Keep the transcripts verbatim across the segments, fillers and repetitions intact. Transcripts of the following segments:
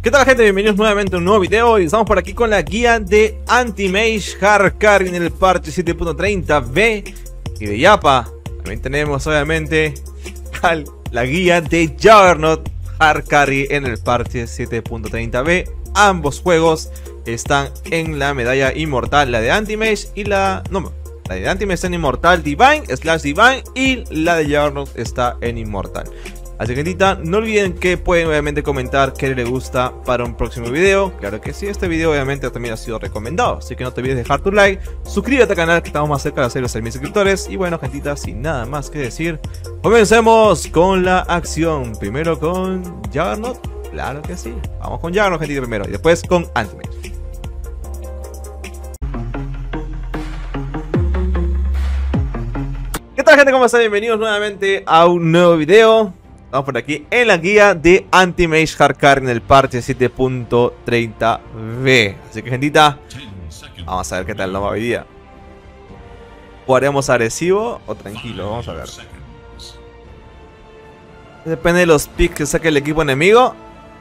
¿Qué tal, gente? Bienvenidos nuevamente a un nuevo video. Y estamos por aquí con la guía de Anti-Mage Hard Carry en el parche siete punto treinta B y de Yappa. También tenemos obviamente la guía de Juggernaut Hard Carry en el parche siete punto treinta B. Ambos juegos están en la medalla inmortal, la de Anti-Mage y la... no, la de Anti-Mage está en inmortal Divine, slash Divine, y la de Juggernaut está en inmortal. Así que, gente, no olviden que pueden obviamente comentar qué les gusta para un próximo video. Claro que sí, este video obviamente también ha sido recomendado, así que no te olvides de dejar tu like, suscríbete al canal que estamos más cerca de hacer los seis mil suscriptores. Y bueno, gentita, sin nada más que decir, comencemos con la acción. Primero con Juggernaut, claro que sí. Vamos con Juggernaut, gentita, primero, y después con Anti-Mage. ¿Qué tal, gente? ¿Cómo están? Bienvenidos nuevamente a un nuevo video. Estamos por aquí en la guía de Anti-Mage Hard Carry en el parche siete punto treinta B. Así que, gentita, vamos a ver qué tal nos va hoy día. ¿Jugaremos agresivo o tranquilo? Vamos a ver. Depende de los picks que saque el equipo enemigo.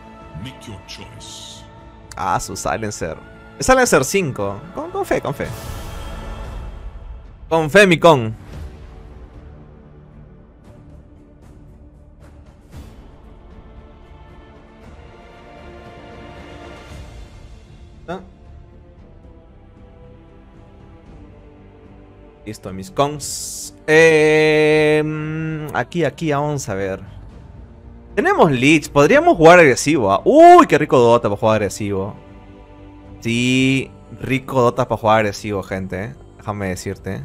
Ah, su Silencer. Es Silencer cinco. Con, con fe, con fe. Con fe, mi con. Listo, mis cons. Eh, aquí, aquí, vamos a ver. Tenemos Lich, podríamos jugar agresivo. ¿Ah? Uy, qué rico Dota para jugar agresivo. Sí, rico Dota para jugar agresivo, gente. Déjame decirte.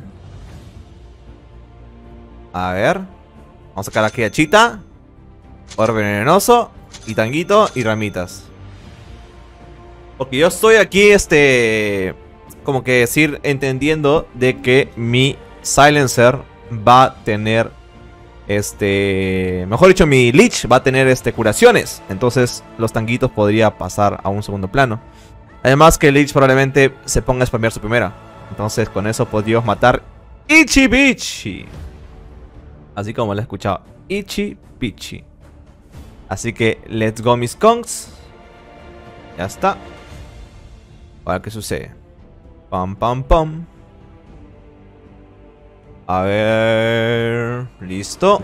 A ver. Vamos a sacar aquí a Cheetah, Orbe Venenoso, y Tanguito y Ramitas. Porque yo estoy aquí, este... como que decir, entendiendo de que mi Silencer va a tener, este, mejor dicho, mi Lich va a tener, este, curaciones. Entonces los tanguitos podría pasar a un segundo plano. Además que el Lich probablemente se ponga a spamear su primera. Entonces con eso podríamos matar Ichi Bichi. Así como lo he escuchado, Ichi Bichi. Así que let's go, mis kongs. Ya está. A ver qué sucede. Pam, pam, pam. A ver... listo.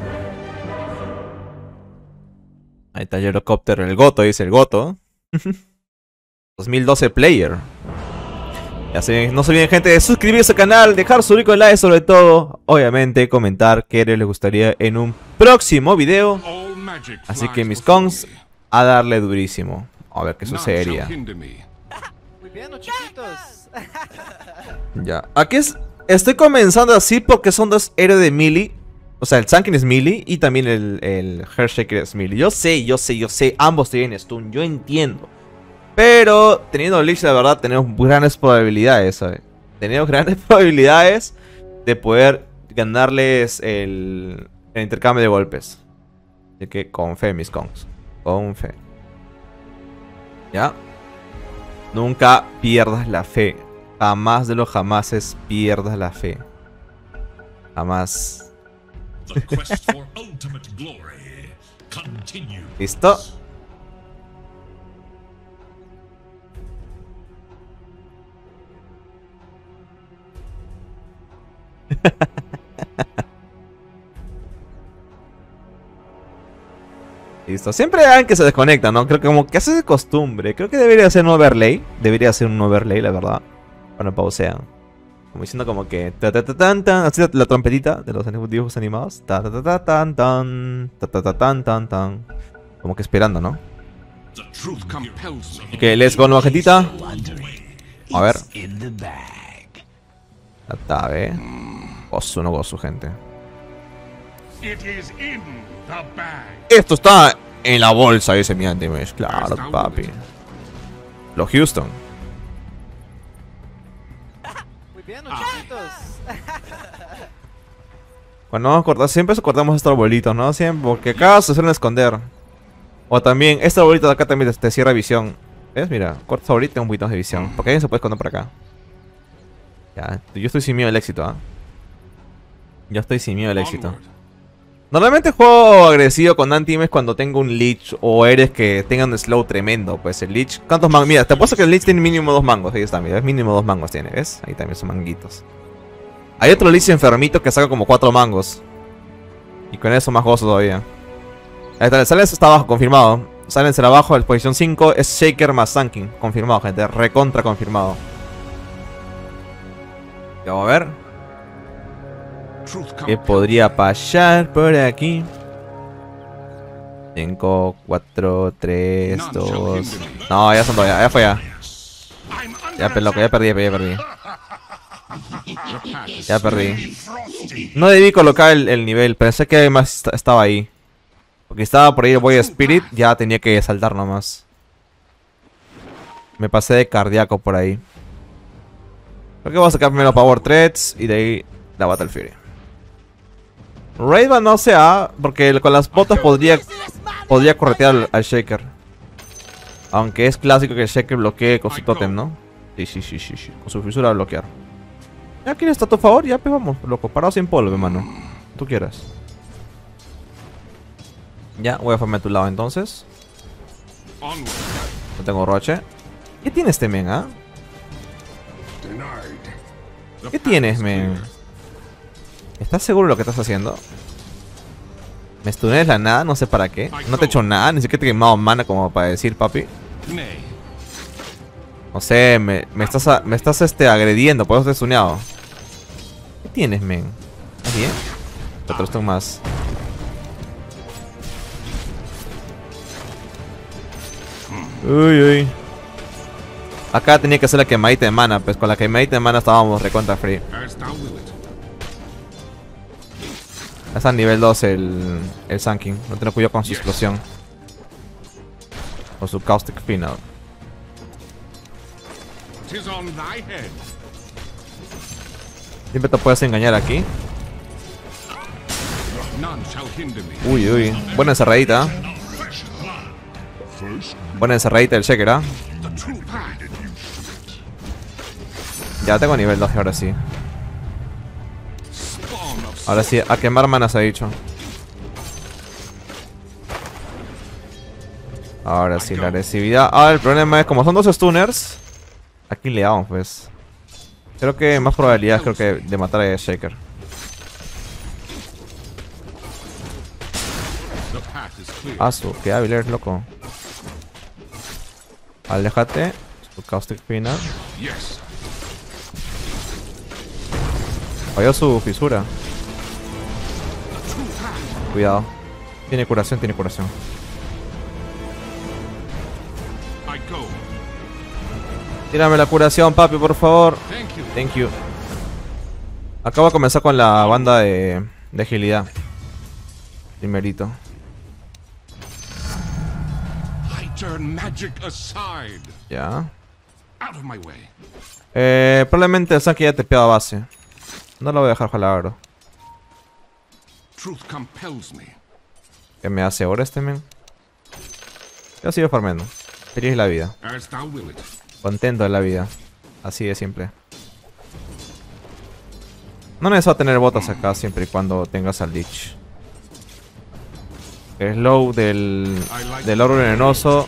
Ahí está el Gyrocopter, el Goto, dice el Goto. dos mil doce player. Ya se, no se olviden, gente, de suscribirse al canal, dejar su rico like, sobre todo, obviamente, comentar qué les gustaría en un próximo video. Así que, mis cons, a darle durísimo. A ver qué sucedería. Muy bien, los chiquitos. Ya, aquí es, estoy comenzando así porque son dos héroes de melee. O sea, el Sunken es melee y también el, el Earthshaker es melee. Yo sé, yo sé, yo sé, ambos tienen stun, yo entiendo. Pero teniendo Lich, la verdad, tenemos grandes probabilidades, ¿sabes? Tenemos grandes probabilidades de poder ganarles el, el intercambio de golpes. Así que con fe, mis cons. Con fe. ¿Ya? Nunca pierdas la fe. Jamás de los jamases pierdas la fe. Jamás. ¿Listo? Listo, siempre hay que se desconecta, ¿no? Creo que como que hace de costumbre. Creo que debería ser un overlay. Debería ser un overlay, la verdad. Cuando pausean. Como diciendo como que... Ta, ta, ta, tan, tan, así la trompetita de los dibujos animados. Ta, ta, ta, ta, tan, tan. Ta, ta, ta, tan, tan, tan. Como que esperando, ¿no? Así que let's go, nueva gentita. A ver. Ya está, ¿ve? Gozo, no gozo, gente. Esto está en la bolsa, dice mi Anti-Mage. Claro, papi. Los Houston. Muy bien, los chiquitos. Cuando vamos a cortar, siempre cortamos estos arbolitos, ¿no? Siempre, porque acá se suelen esconder. O también, este arbolito de acá también te, te cierra visión. ¿Ves? Mira, cortas arbolito y tengo un poquito de visión. Porque alguien se puede esconder por acá. Ya, yo estoy sin miedo al éxito, ¿ah? ¿eh? Yo estoy sin miedo al éxito. Normalmente juego agresivo con Anti-Mage cuando tengo un Lich o Eres que tengan un slow tremendo. Pues el Lich, ¿cuántos mangos? Mira, te apuesto que el Lich tiene mínimo dos mangos. Ahí está, mira, es mínimo dos mangos tiene, ¿ves? Ahí también son manguitos. Hay otro Lich enfermito que saca como cuatro mangos. Y con eso más gozo todavía. Ahí está, el Silence está abajo, confirmado. Silencer abajo, el posición cinco es Shaker más Sunking. Confirmado, gente, recontra confirmado. Ya vamos a ver. ¿Qué podría pasar por aquí? cinco, cuatro, tres, dos... No, ya son dos, ya, ya fue ya. Ya, loco, ya perdí, ya perdí. Ya perdí. No debí colocar el, el nivel, pensé que además estaba ahí. Porque estaba por ahí el Boy Spirit, ya tenía que saltar nomás. Me pasé de cardíaco por ahí. Creo que voy a sacar primero Power Threads y de ahí la Battle Fury. Raidban no se ha, porque con las botas podría podría corretear al, al Shaker. Aunque es clásico que el Shaker bloquee con su totem, ¿no? Sí, sí, sí, sí, sí. Con su fisura a bloquear. ¿Ya quieres a tu favor? Ya, pues vamos, loco. Parado sin polvo, hermano. Tú quieras. Ya, voy a farmear a tu lado entonces. No tengo roche. ¿Qué tienes este men, ah? ¿Qué tienes, men? ¿Estás seguro de lo que estás haciendo? Me stuneas la nada, no sé para qué. No te he hecho nada, ni siquiera te he quemado mana como para decir, papi. No sé, me, me estás, a, me estás este, agrediendo, por eso te he stuneado. ¿Qué tienes, men? ¿Estás bien? Otro stun más. Uy, uy. Acá tenía que hacer la quemadita de mana, pues con la quemadita de mana estábamos recontra free. Está a nivel dos el, el Sunking. No tener cuidado con su explosión. Con su Caustic Final. Siempre te puedes engañar aquí. Uy, uy. Buena encerradita. Buena encerradita del Shaker, ¿ah? Ya tengo nivel dos ahora sí. Ahora sí, a quemar manas ha dicho. Ahora sí, la agresividad. Ah, el problema es como son dos stunners. Aquí le damos, pues. Creo que más probabilidades creo que de matar a Shaker. Ah, su, qué hábil eres, loco. Aléjate. Su Caustic Final. Falló su fisura. Cuidado. Tiene curación, tiene curación. Tírame la curación, papi, por favor. Thank you. Acabo de comenzar con la banda de, de agilidad. Primerito. Ya. Eh, probablemente el Saki ya te pega base. No lo voy a dejar jalar agro. ¿Qué me hace ahora este men? Yo sigo farmeando. Feliz la vida. Contento de la vida. Así de simple. No necesito tener botas acá siempre y cuando tengas al Lich. El slow del, del oro venenoso.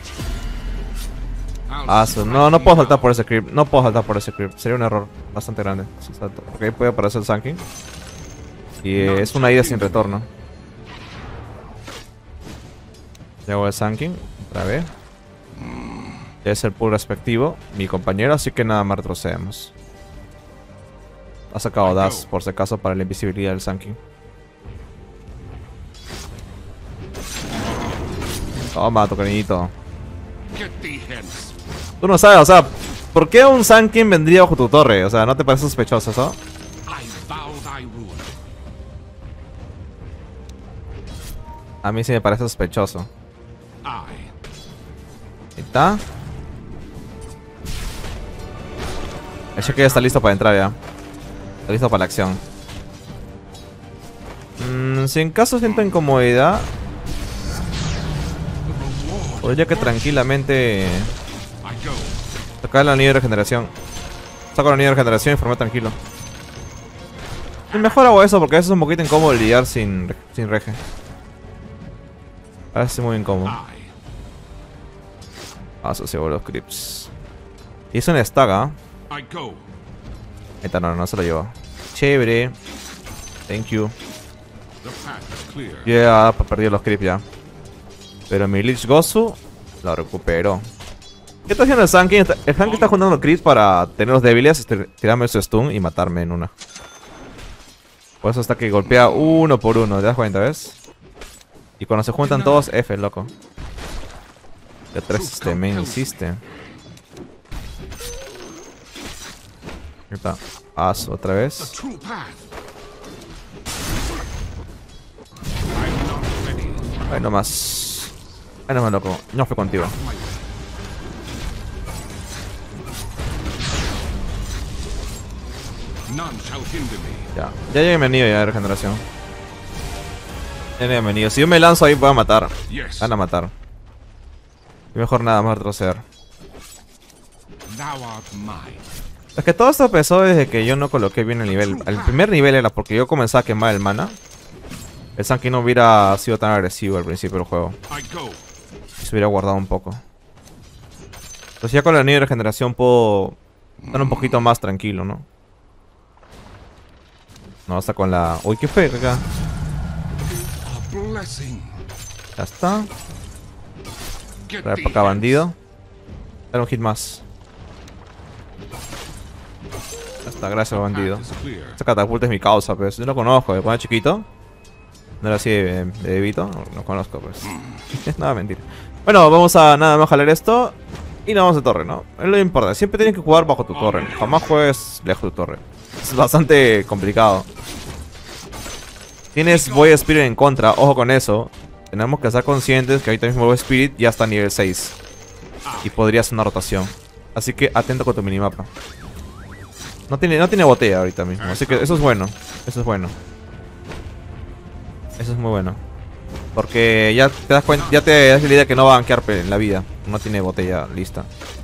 Ah, no, no puedo saltar por ese creep. No puedo saltar por ese creep. Sería un error bastante grande. Porque ahí puede aparecer el Sunking. Y eh, es una ida sin retorno. Llego el Sunking. Otra vez. Es el pull respectivo. Mi compañero, así que nada más retrocedemos. Ha sacado Dash por si acaso para la invisibilidad del Sunking. Toma, tu cariñito. Tú no sabes, o sea, ¿por qué un Sunking vendría bajo tu torre? O sea, ¿no te parece sospechoso eso? A mí sí me parece sospechoso. Ahí está. El Shaker ya está listo para entrar ya. Está listo para la acción. Mm, si en caso siento incomodidad, podría que tranquilamente sacar el anillo de regeneración. Saco el anillo de regeneración y formé tranquilo. Y mejor hago eso porque a veces es un poquito incómodo lidiar sin, sin rege. A veces es muy incómodo. Ah, asocio los creeps. Y es una estaga. Ahí está, no, no se lo llevo. Chévere. Thank you. Ya, yeah, perdí los creeps ya. Pero mi Lich Gozu lo recupero. ¿Qué está haciendo el Sankin? El Sankin está juntando los creeps para tener los débiles, tirarme su stun y matarme en una. Por eso está que golpea uno por uno, ¿te das cuenta, ves? Y cuando se juntan todos, F, loco. ¿Qué tres este me insiste? Ahí está. As otra vez. Ay, no más. Ay, no más, loco. No fue contigo. Ya, ya llegué venido ya de regeneración. Ya llegué venido. Si yo me lanzo ahí voy a matar. Van a matar. Y mejor nada más retroceder. Es que todo esto empezó desde que yo no coloqué bien el nivel. El primer nivel era porque yo comenzaba a quemar el mana. El Sankin no hubiera sido tan agresivo al principio del juego. Se hubiera guardado un poco. Entonces ya con el nivel de regeneración puedo estar un poquito más tranquilo, ¿no? No, hasta con la... Uy, ¿qué fue acá? Ya está. Trae para acá, bandido. Dale un hit más. Ya está, gracias, bandido. Esta catapulta es mi causa, pues. Yo lo conozco, de cuando era chiquito. No era así de, de bebito. No lo conozco, pues. Nada, mentira. Bueno, vamos a nada más jalar esto. Y nos vamos a torre, ¿no? Es lo importante. Siempre tienes que jugar bajo tu torre. Jamás juegues lejos de tu torre. Es bastante complicado. Tienes Void Spirit en contra, ojo con eso. Tenemos que estar conscientes que ahorita mismo Void Spirit ya está a nivel seis. Y podría hacer una rotación. Así que atento con tu minimapa. No tiene, no tiene botella ahorita mismo, así que eso es bueno. Eso es bueno. Eso es muy bueno. Porque ya te das cuenta, ya te das la idea que no va a banquear en la vida. No tiene botella lista.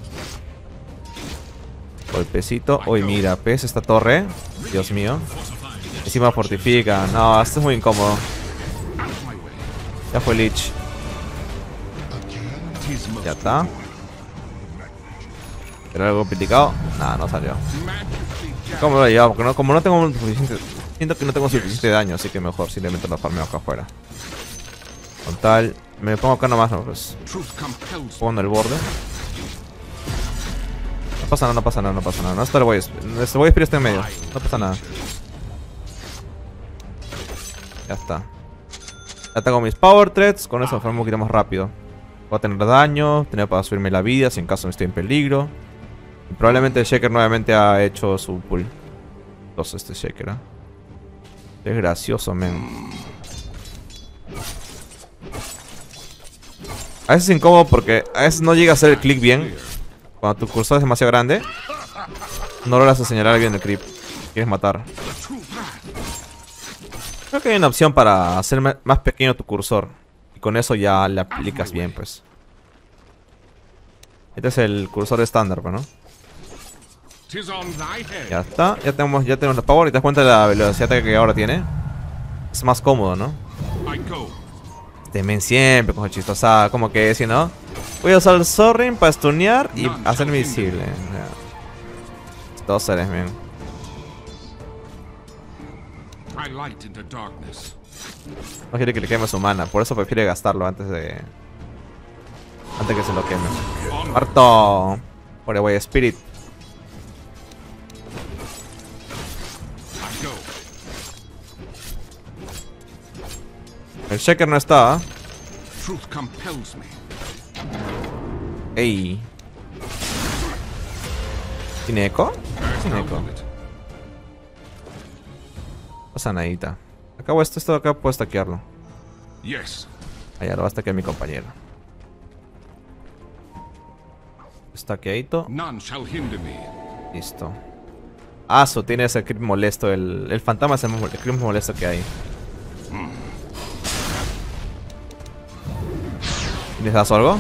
Golpecito. Uy, mira, pez esta torre. Dios mío. Encima fortifica. No, esto es muy incómodo. Ya fue Lich. Ya está. ¿Era algo complicado? Nah, no salió. ¿Cómo lo he llevado? Porque no, como no tengo suficiente... Siento que no tengo suficiente daño, así que mejor simplemente lo farmeo acá afuera. Con tal... Me pongo acá nomás, no, pues. Pongo en el borde. No pasa nada, no pasa nada, no pasa nada. No está el Void Spirit. Este Void Spirit está en medio. No pasa nada. Ya está. Ya tengo mis Power Threads. Con eso me farmo un poquito más rápido. Voy a tener daño. Tener para subirme la vida si en caso me estoy en peligro. Y probablemente el Shaker nuevamente ha hecho su pull. Dos este Shaker, ¿eh? Es gracioso, men. A veces es incómodo porque a veces no llega a hacer el click bien. Cuando tu cursor es demasiado grande, no logras señalar bien el creep. Quieres matar. Creo que hay una opción para hacer más pequeño tu cursor. Y con eso ya le aplicas bien, pues. Este es el cursor estándar, pues, ¿no? Ya está, ya tenemos, ya tenemos la power y te das cuenta de la velocidad que ahora tiene. Es más cómodo, ¿no? Este men siempre con chistosada, como que si no. Voy a usar el Sorin para stunear y hacer visible. Dos seres, men. No quiere que le queme su mana, por eso prefiere gastarlo antes de. Antes que se lo queme. Harto. Por el Void Spirit. El Shaker no está. Ey. ¿Tiene eco? Tiene eco. Pasa nadita. Acabo esto, esto de acá puedo stackearlo. Allá lo va a stackear mi compañero. Stackeadito. Listo. Aso tiene ese creep molesto. El, el fantasma es el, el creep molesto que hay. ¿Les das algo?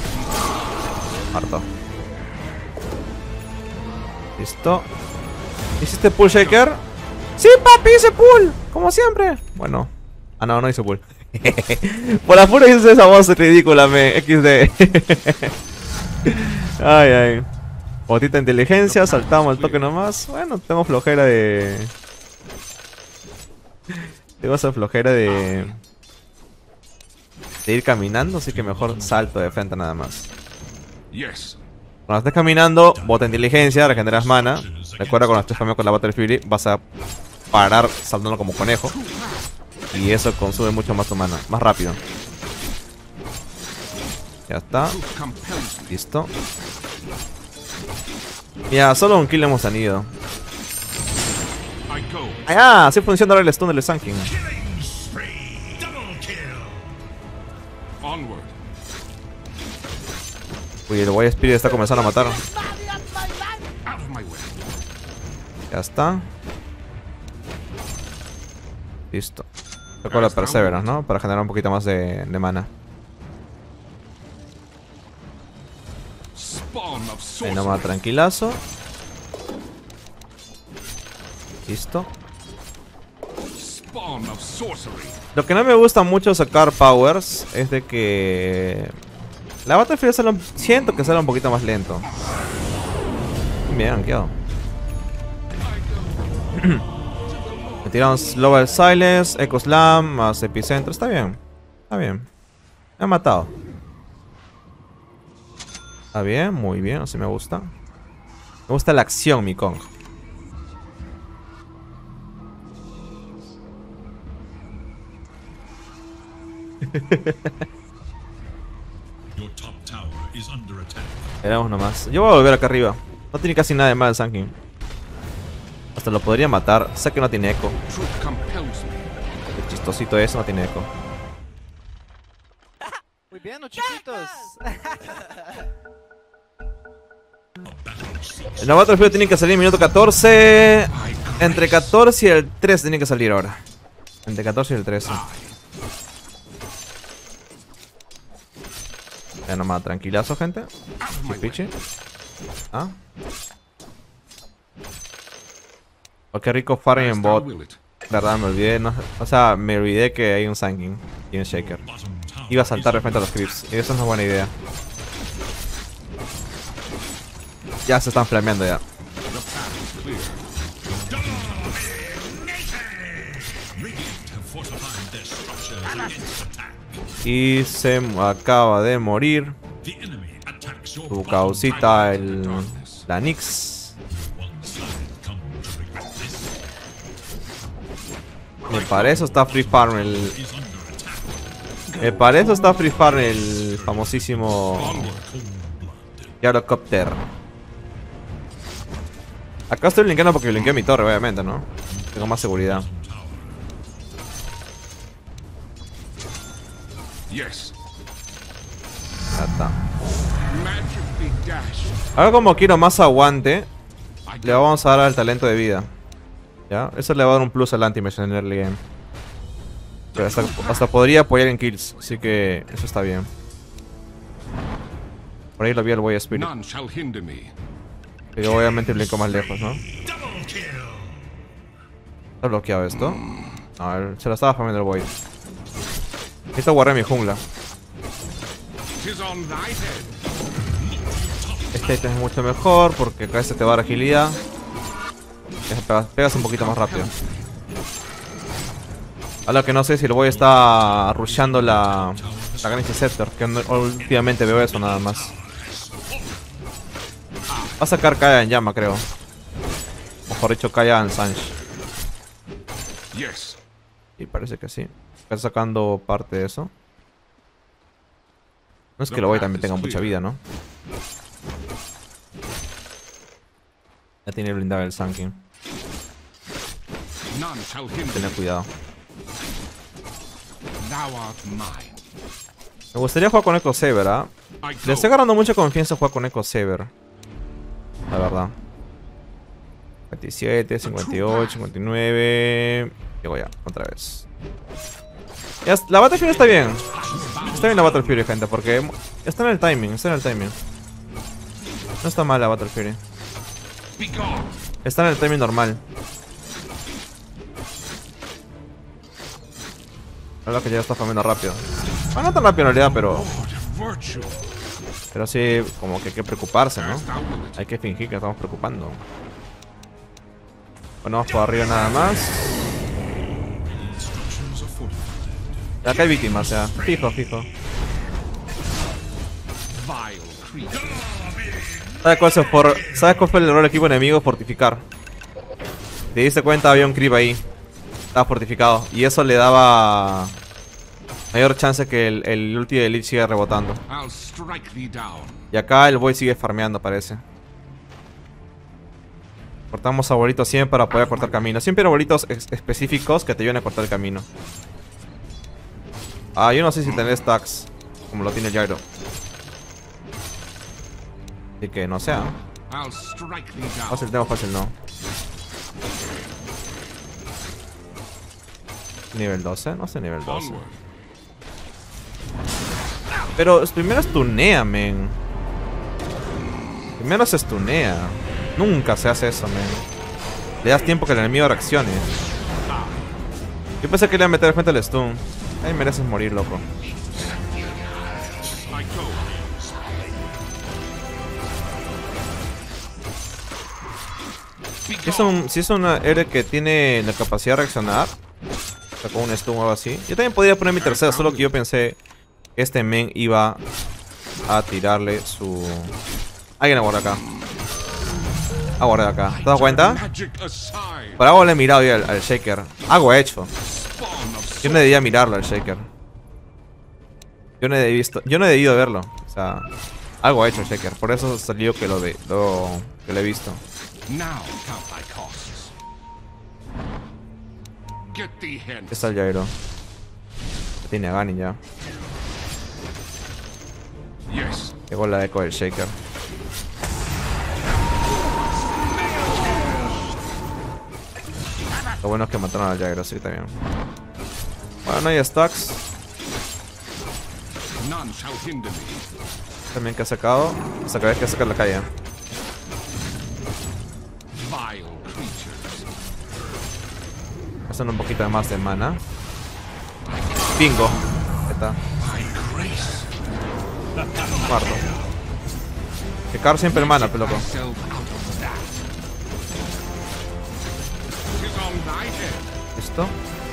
Harto. Listo. ¿Hiciste pull shaker? Sí, papi, hice pull. Como siempre. Bueno. Ah, no, no hice pull. Por la pura hice esa voz ridícula, me. equis de. Ay, ay. Botita de inteligencia, saltamos el toque nomás. Bueno, tengo flojera de... Tengo esa flojera de... De ir caminando, así que mejor salto de frente nada más. Cuando estés caminando, bota de inteligencia, regeneras mana. Recuerda cuando estés caminando con la Battle Fury, vas a parar saltando como conejo. Y eso consume mucho más tu mana, más rápido. Ya está. Listo. Ya, solo un kill hemos tenido. Ah, así funciona ahora el stun del Sun King. Uy, el White Spirit está comenzando a matar. Ya está. Listo. Toco la Perseverance, ¿no? Para generar un poquito más de, de mana. Ahí nomás, tranquilazo. Listo. Lo que no me gusta mucho sacar powers es de que la Battlefield sale un... siento que sale un poquito más lento. Bien rankeado. Me tiraron Global Silence, Echo Slam, más Epicentro. Está bien. Está bien. Me han matado. Está bien, muy bien, así me gusta. Me gusta la acción, mi Kong. Veremos nomás. Yo voy a volver acá arriba. No tiene casi nada de mal el Sun King. Hasta lo podría matar. Sé que no tiene eco. El chistosito eso no tiene eco. Muy bien, los chiquitos. En la Battlefield tiene que salir en minuto catorce. Entre catorce y el trece tiene que salir ahora. Entre catorce y el trece. Ya nomás, tranquilazo, gente. Chipichi. Ah. Oh, qué rico farming en bot. Verdad, me olvidé. No, o sea, me olvidé que hay un Sun King y un Shaker. Iba a saltar de frente a los creeps. Y eso es una buena idea. Ya se están flameando ya. Y se acaba de morir su causita, el la Nyx. Me para eso está Free Farm el... Me para eso está Free Farm el famosísimo Gyrocopter. Acá estoy linkeando porque linkeé mi torre, obviamente, ¿no? Tengo más seguridad. Ya está. Ahora como quiero más aguante, le vamos a dar al talento de vida. ¿Ya? Eso le va a dar un plus al anti-mage en el early game. Pero hasta, hasta podría apoyar en kills, así que eso está bien. Por ahí lo vi el White Spirit. Pero obviamente blinco más lejos, ¿no? ¿Está bloqueado esto? A ver, se lo estaba farmando el Void. Necesito guardar mi jungla. Este ítem es mucho mejor porque acá este te va a dar agilidad. Pegas, pegas un poquito más rápido. Ahora que no sé si el Void está rusheando la, la Granny Scepter, que no, últimamente veo eso nada más. Va a sacar Kaya en llama, creo. Mejor dicho, Kaya en Sanj. Y parece que sí. Está sacando parte de eso. No es que el Void también tenga mucha vida, ¿no? Ya tiene blindado el Sun King. Tener cuidado. Me gustaría jugar con Echo Saber, ¿ah? ¿eh? Le estoy agarrando mucha confianza jugar con Echo Saber. La verdad. cincuenta y siete, cincuenta y ocho, cincuenta y nueve. Llego ya, otra vez. Ya, la Battle Fury está bien. Está bien la Battle Fury, gente, porque está en el timing, está en el timing. No está mal la Battle Fury. Está en el timing normal. La verdad que ya está farmeando rápido. Bueno, no tan rápido en realidad, pero... Pero sí, como que hay que preocuparse, ¿no? Hay que fingir que estamos preocupando. Bueno, vamos por arriba nada más. Acá hay víctimas, o sea, fijo, fijo. ¿Sabes cuál, es por... ¿Sabes cuál fue el error del equipo enemigo? Fortificar. Te diste cuenta, había un creep ahí. Estaba fortificado. Y eso le daba mayor chance que el, el ulti de Lich siga rebotando. Y acá el boy sigue farmeando, parece. Cortamos arbolitos siempre para poder cortar camino. Siempre hay arbolitos específicos que te ayuden a cortar el camino. Ah, yo no sé si tener stacks como lo tiene el Gyro. Así que no sea. Fácil tengo, fácil no. Nivel doce, no sé nivel doce. Pero primero stunea, men. Primero se stunea. Nunca se hace eso, men. Le das tiempo que el enemigo reaccione. Yo pensé que le iba a meter frente al stun. Ahí mereces morir, loco. Si es, un, si es una héroe que tiene la capacidad de reaccionar, con un stun o algo así, yo también podría poner mi tercera, solo que yo pensé que este men iba a tirarle su... Alguien aguarda acá. Aguarda acá. ¿Te das cuenta? Por algo le he mirado yo al, al Shaker. Algo he hecho. Yo no debía mirarlo al Shaker. Yo no he visto, yo no he debido verlo. O sea, algo he hecho el Shaker. Por eso salió que lo de lo que lo he visto. Está el Gyro. Tiene a Gani ya. Llegó la eco del Shaker. Lo bueno es que mataron al Gyro, sí, también. Bueno, no hay stacks. También que ha sacado. Hasta que ves que sacar la calle. Hacen un poquito más de mana. Bingo. Ahí está. Muerto. Que Car siempre el mana, peloco. ¿Listo?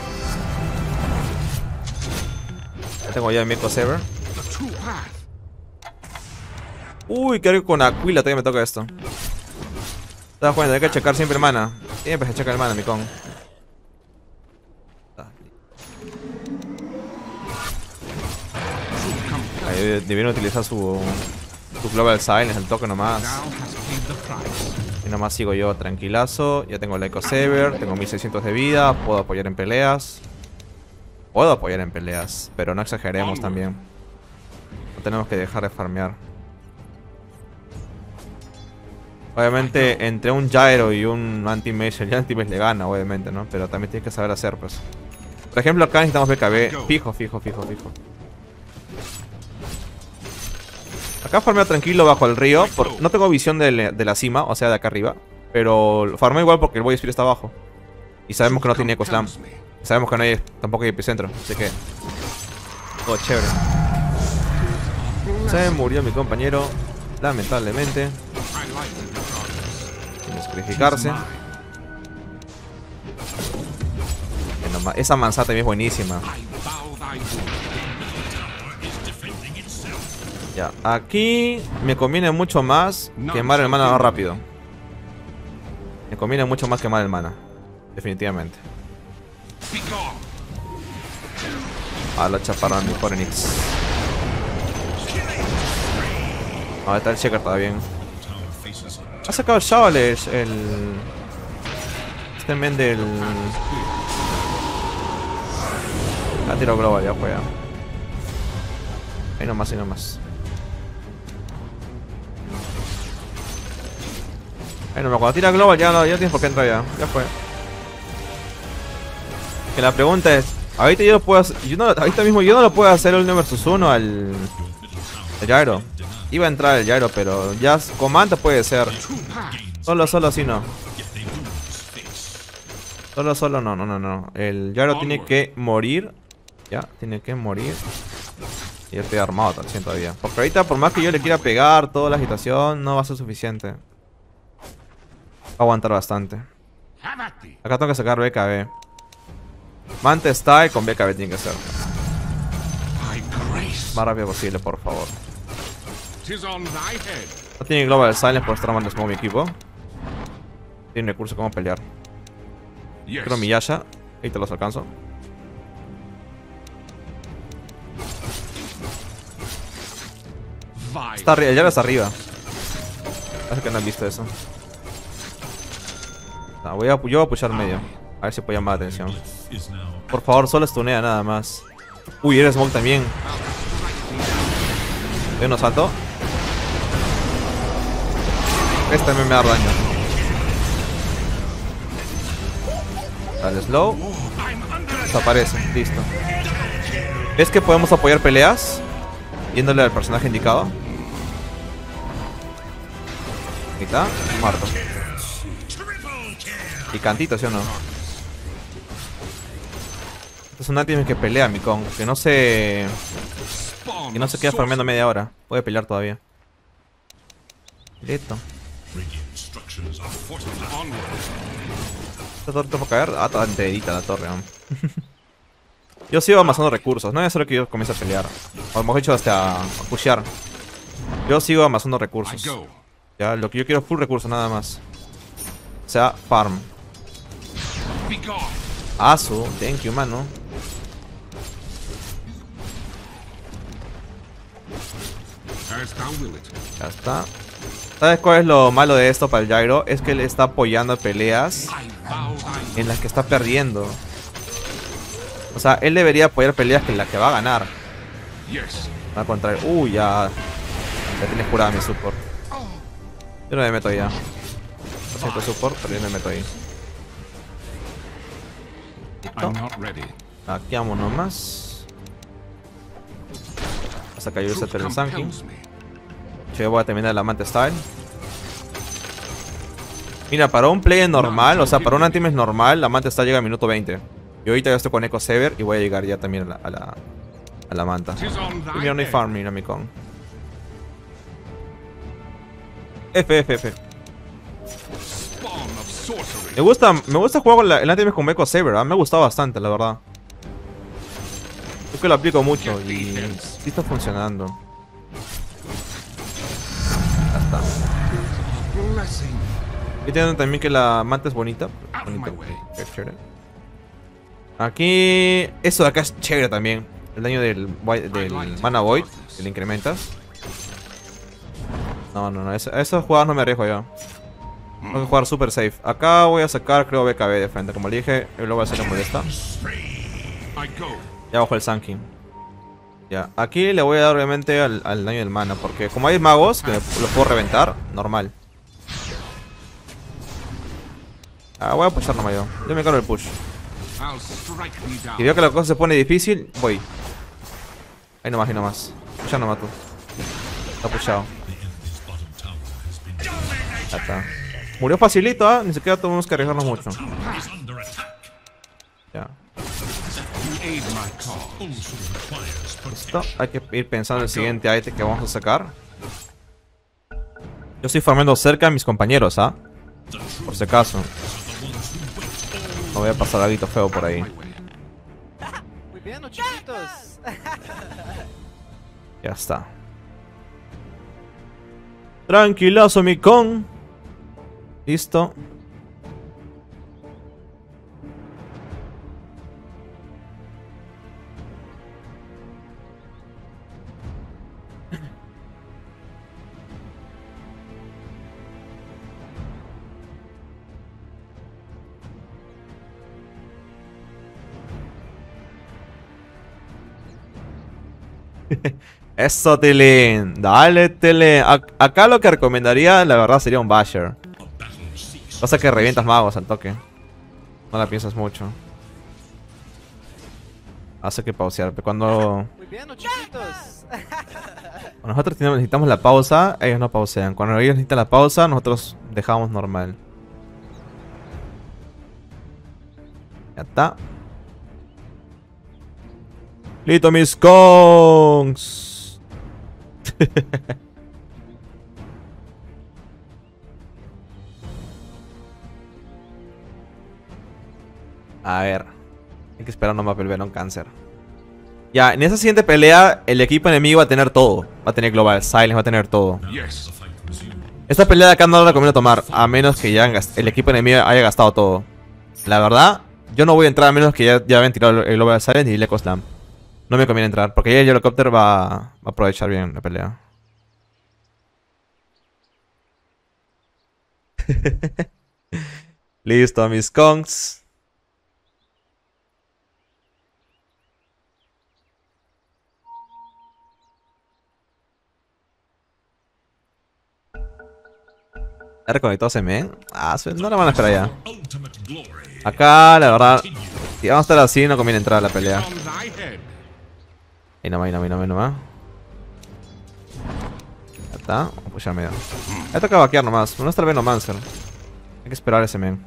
Ya tengo ya mi Eco Saber. Uy, creo que con Aquila todavía me toca esto. ¿Te das cuenta? Hay que checar siempre mana. Siempre se checa el mana, mi con. Ahí debieron utilizar su, su Global Silence, el toque nomás. Y nomás sigo yo tranquilazo. Ya tengo el Eco Saber, tengo mil seiscientos de vida. Puedo apoyar en peleas. Puedo apoyar en peleas, pero no exageremos también. No tenemos que dejar de farmear. Obviamente entre un Gyro y un Anti-Mage, el Anti-Mage le gana, obviamente, ¿no? Pero también tienes que saber hacer, pues. Por ejemplo, acá necesitamos B K B. Fijo, fijo, fijo, fijo. Acá farmeo tranquilo bajo el río. Por... No tengo visión de, de la cima, o sea, de acá arriba. Pero farmeo igual porque el Boy Spear está abajo. Y sabemos que no tiene Eco Slam. Sabemos que no hay, tampoco hay epicentro. Así que... todo chévere. Se murió mi compañero. Lamentablemente. Sin descalificarse. Esa manzana también es buenísima. Ya, aquí me conviene mucho más quemar el mana más rápido. Me conviene mucho más quemar el mana. Definitivamente. A la chaparra mi por Enix. Ahí está el Checker, está bien. Ha sacado el Shawless, el... Este men del... Ha tirado Global, ya juega. Ahí nomás, ahí nomás. Ahí nomás, cuando tira Global ya no, ya tienes por qué entrar ya. Ya fue. Que la pregunta es... Ahorita yo lo puedo hacer... Yo no, ahorita mismo yo no lo puedo hacer el uno versus uno al... El Gyro. Iba a entrar el Gyro, pero ya Comanda puede ser. Solo, solo así no. Solo, solo, no, no, no, no. El Gyro tiene que morir. Ya, tiene que morir. Y yo estoy armado al cien todavía. Porque ahorita, por más que yo le quiera pegar, toda la agitación, no va a ser suficiente. Va a aguantar bastante. Acá tengo que sacar B K B. Manta está y con B K B tiene que ser. Más rápido posible, por favor. No tiene Global Silence por estar mal de smoke mi equipo. Tiene recursos como pelear. Creo mi Yasha. Ahí te los alcanzo. Está arriba, el Yara está arriba. Parece que no han visto eso. No, voy a, yo voy a pushar medio. A ver si puedo llamar la atención. Por favor, solo stunea nada más. Uy, eres smoke también. ¿Hay uno salto? Este también me da daño. Dale slow. Desaparece, listo. ¿Ves que podemos apoyar peleas? Yéndole al personaje indicado. Ahí está, muerto. Picantito, ¿sí o no? Este es un anti que pelea, mi con. Que no se... Que no se queda farmeando media hora. Puede pelear todavía. Listo. ¿Esta torre va a caer? Ah, está enterita la torre, ¿no? Yo sigo amasando recursos. No es solo que yo comience a pelear. O hemos hecho hasta a pushear. Yo sigo amasando recursos. Ya, lo que yo quiero es full recursos nada más. O sea, farm. Asu, thank you, mano. Ya está. ¿Sabes cuál es lo malo de esto para el Gyro? Es que él está apoyando peleas en las que está perdiendo. O sea, él debería apoyar peleas que en las que va a ganar. Va a contraer. Uy, ya. Ya tienes curada mi support. Yo no me meto ya. Lo siento support, pero yo me meto ahí. Listo. Aquí vamos nomás. Hasta que yo use el Sanking. Yo voy a terminar la Manta Style. Mira, para un play normal, o sea, para un anti-mage normal, la Manta Style llega a minuto veinte. Y ahorita ya estoy con Echo Sever y voy a llegar ya también a la, a la, a la Manta. Y mira, no hay farm, mira mi con. F, F, F. Me gusta, me gusta jugar con la, el anti-mage con Echo Saber, ¿eh? Me ha gustado bastante, la verdad. Es que lo aplico mucho y sí está funcionando. Ya está. Y tienen también que la Manta es bonita. Bonita. Aquí... Eso de acá es chévere también. El daño del, del Mana Void, que le incrementas. No, no, no. Eso, esos jugadas no me arriesgo yo. Tengo que jugar super safe. Acá voy a sacar, creo, B K B de frente. Como le dije, el luego se le molesta. Ya bajo el Sanking. Ya. Aquí le voy a dar obviamente al, al daño del mana. Porque como hay magos que los puedo reventar, normal. Ah, voy a pushar nomás yo. Yo me cargo el push. Y veo que la cosa se pone difícil, voy. Ahí nomás, ahí nomás. Pucha nomás tú. Está pushado. Ya está. Murió facilito, ¿ah? ¿eh? Ni siquiera tuvimos que arriesgarnos mucho. Ya. Listo. Hay que ir pensando en el siguiente item que vamos a sacar. Yo estoy farmeando cerca de mis compañeros, ¿ah? ¿eh? Por si acaso. No voy a pasar algo feo por ahí. Muy bien, los chiquitos. Ya está. Tranquilazo, mi con. Listo. Eso, Tilín. Dale, Tilín. Acá lo que recomendaría, la verdad, sería un Basher. Pasa que revientas magos al toque. No la piensas mucho. Hace que pausear. Pero cuando... Muy bien, los chiquitos. Cuando nosotros necesitamos la pausa, ellos no pausean. Cuando ellos necesitan la pausa, nosotros dejamos normal. Ya está. Listo, mis Kongs. A ver. Hay que esperar nomás para ver un cáncer. Ya, en esa siguiente pelea, el equipo enemigo va a tener todo. Va a tener Global Silence, va a tener todo. Esta pelea de acá no la recomiendo tomar, a menos que ya el equipo enemigo haya gastado todo. La verdad, yo no voy a entrar a menos que ya, ya hayan tirado el Global Silence y el Echo Slam. No me conviene entrar, porque ya el helicóptero va, va a aprovechar bien la pelea. Listo, mis Kongs. ¿Ya reconectó Semen? Ah, no la van a esperar ya. Acá, la verdad, si vamos a estar así, no conviene entrar a la pelea. Ahí nomás, ahí nomás, ahí nomás, ahí nomás. Ya está, vamos a pushar medio. Ya toca vaquear nomás, no está el Venomancer. Hay que esperar a ese men.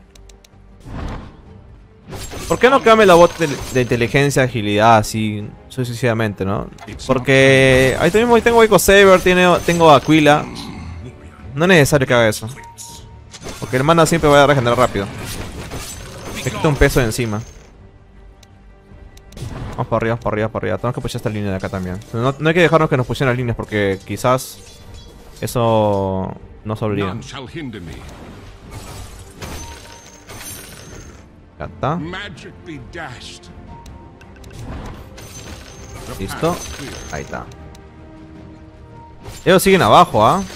¿Por qué no cambia la bot de, de inteligencia, agilidad así sucesivamente, no? Porque ahí mismo tengo Echo Saber, tiene, tengo Aquila. No es necesario que haga eso. Porque el mana siempre va a regenerar rápido. Me quita un peso de encima. Vamos para arriba, vamos para arriba, para arriba. Tenemos que pushar esta línea de acá también. No, no hay que dejarnos que nos pushen las líneas porque quizás eso nos obliga. Ya está. Listo. Ahí está. Ellos siguen abajo, ¿ah? ¿eh?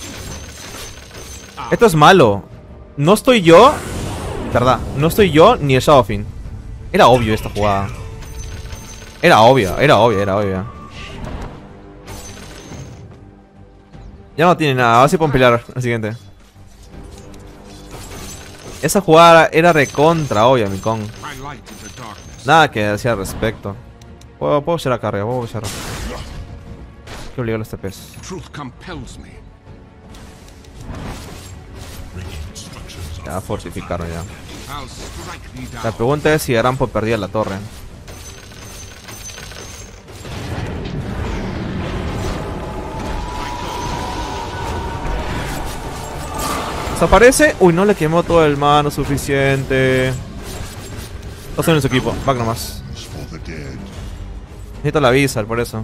Esto es malo. No estoy yo. Verdad, no estoy yo ni el Shadowfiend. Era obvio esta jugada. Era obvia, era obvia, era obvia. Ya no tiene nada, ahora sí pueden pelear al siguiente. Esa jugada era recontra obvia, mi con. Nada que decir al respecto. Puedo, puedo echar la carga, puedo echar. Hay que obligarle a este pez. Ya fortificaron ya. La pregunta es si Arampo perdía la torre. ¿Desaparece? Uy, no le quemó todo el mano suficiente. No son en su equipo, back nomás. Necesito la visa, por eso.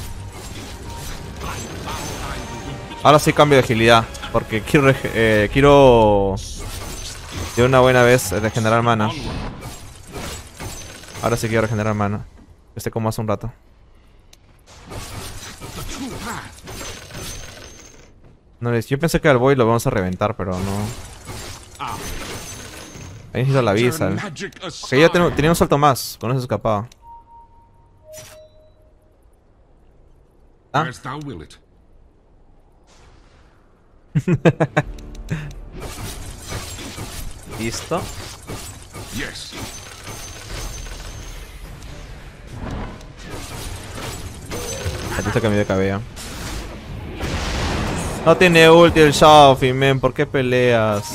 Ahora sí cambio de agilidad. Porque quiero, eh, quiero de una buena vez regenerar mana. Ahora sí quiero regenerar mana. Este como hace un rato. No, yo pensé que al boy lo vamos a reventar, pero no. Ahí necesito la visa. ¿eh? Ok, ya ten, tenía un salto más. Con eso escapaba. ¿Ah? Listo. Aquí cambió de cabello. No tiene ulti el Shadowfiend, men. ¿Por qué peleas?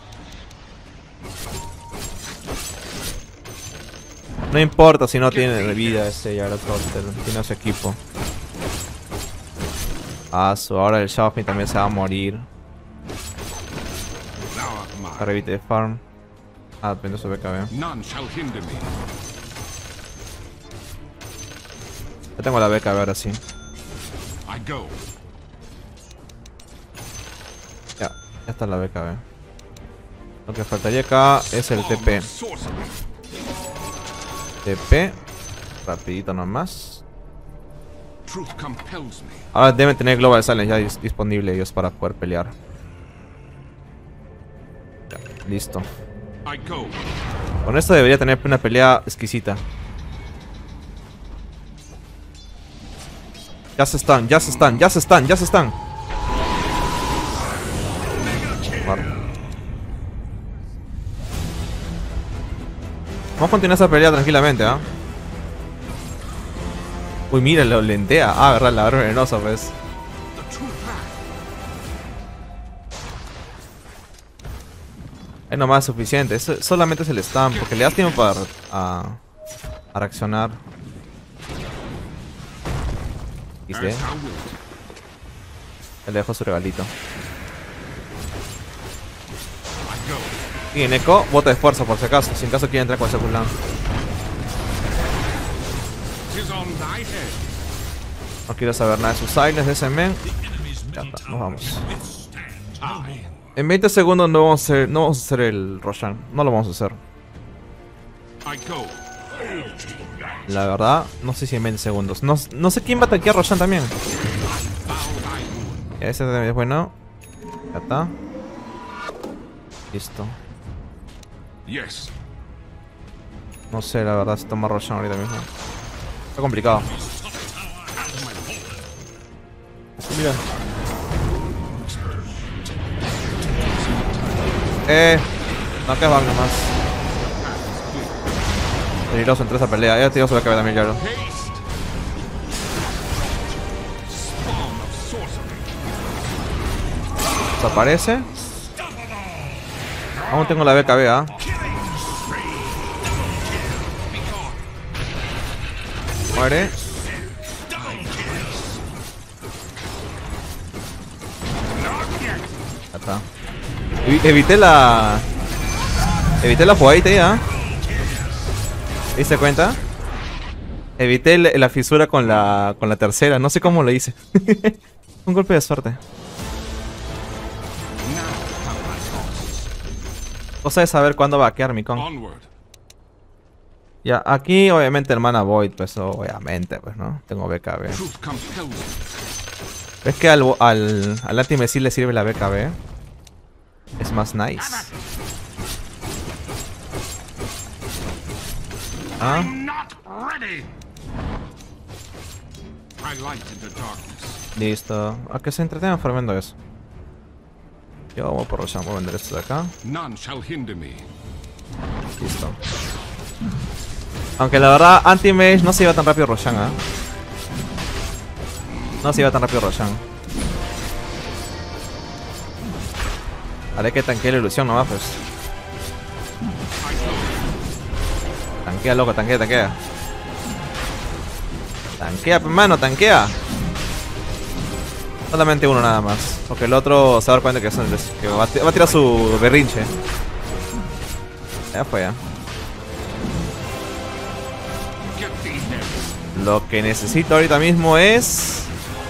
No importa si no tiene vida ese Yara Tortel. Tiene a su equipo. Ah, su, ahora el Shadowfiend también se va a morir. Revite de farm. Ah, depende de su B K B. Ya tengo la B K B ahora sí. Ya, ya está la B K B. Lo que faltaría acá es el T P. T P. Rapidito nomás. Ahora deben tener Global Silence ya dis disponible ellos para poder pelear. Ya, listo. Con esto debería tener una pelea exquisita. Ya se están, ya se están, ya se están, ya se están. Vamos a continuar esa pelea tranquilamente, ¿ah? ¿eh? Uy, mira, lo lentea. Ah, verdad, la barba venenosa, pues. Es nomás suficiente. Eso, solamente es el stun. Porque le das tiempo para a, a reaccionar. Y le dejo su regalito. Y en eco, bota de fuerza por si acaso. Si en caso quiere entrar con ese cooldown. No quiero saber nada de sus silence de ese men. Ya está, nos vamos. En veinte segundos no vamos a hacer, no vamos a hacer el Roshan. No lo vamos a hacer. La verdad, no sé si en veinte segundos. No, no sé quién va a tanquear Roshan también. Ese también es bueno. Ya está. Listo. No sé, la verdad, si toma Roshan ahorita mismo. Está complicado. Mira. Eh. No, que van nomás. Peligroso entre esa pelea. Ya tío se va a caer también, claro. Desaparece. Aún tengo la B K B, ¿ah? ¿eh? Muere. Ya está. Evité la... Evité la jugadita ya. ¿Te diste cuenta? Evité el, la fisura con la, con la tercera. No sé cómo lo hice. Un golpe de suerte. Cosa de saber cuándo vaquear mi con. Ya, aquí obviamente el mana void, pues obviamente, pues no. Tengo B K B. ¿Ves que al, al, al Ultimate sí le sirve la B K B? Es más nice. ¿Ah? Listo. A que se entretengan farmeando eso. Yo vamos por Roshan, voy a vender esto de acá. Listo. Aunque la verdad, Anti-Mage no se iba tan rápido Roshan, ¿eh? No se iba tan rápido Roshan. Haré que tanquee la ilusión nomás, pues. Tanquea, loco, tanquea, tanquea. Tanquea, hermano, tanquea. Solamente uno nada más. Porque el otro se va a dar cuenta que, son, que va, a va a tirar su berrinche. Ya fue, ya. Lo que necesito ahorita mismo es...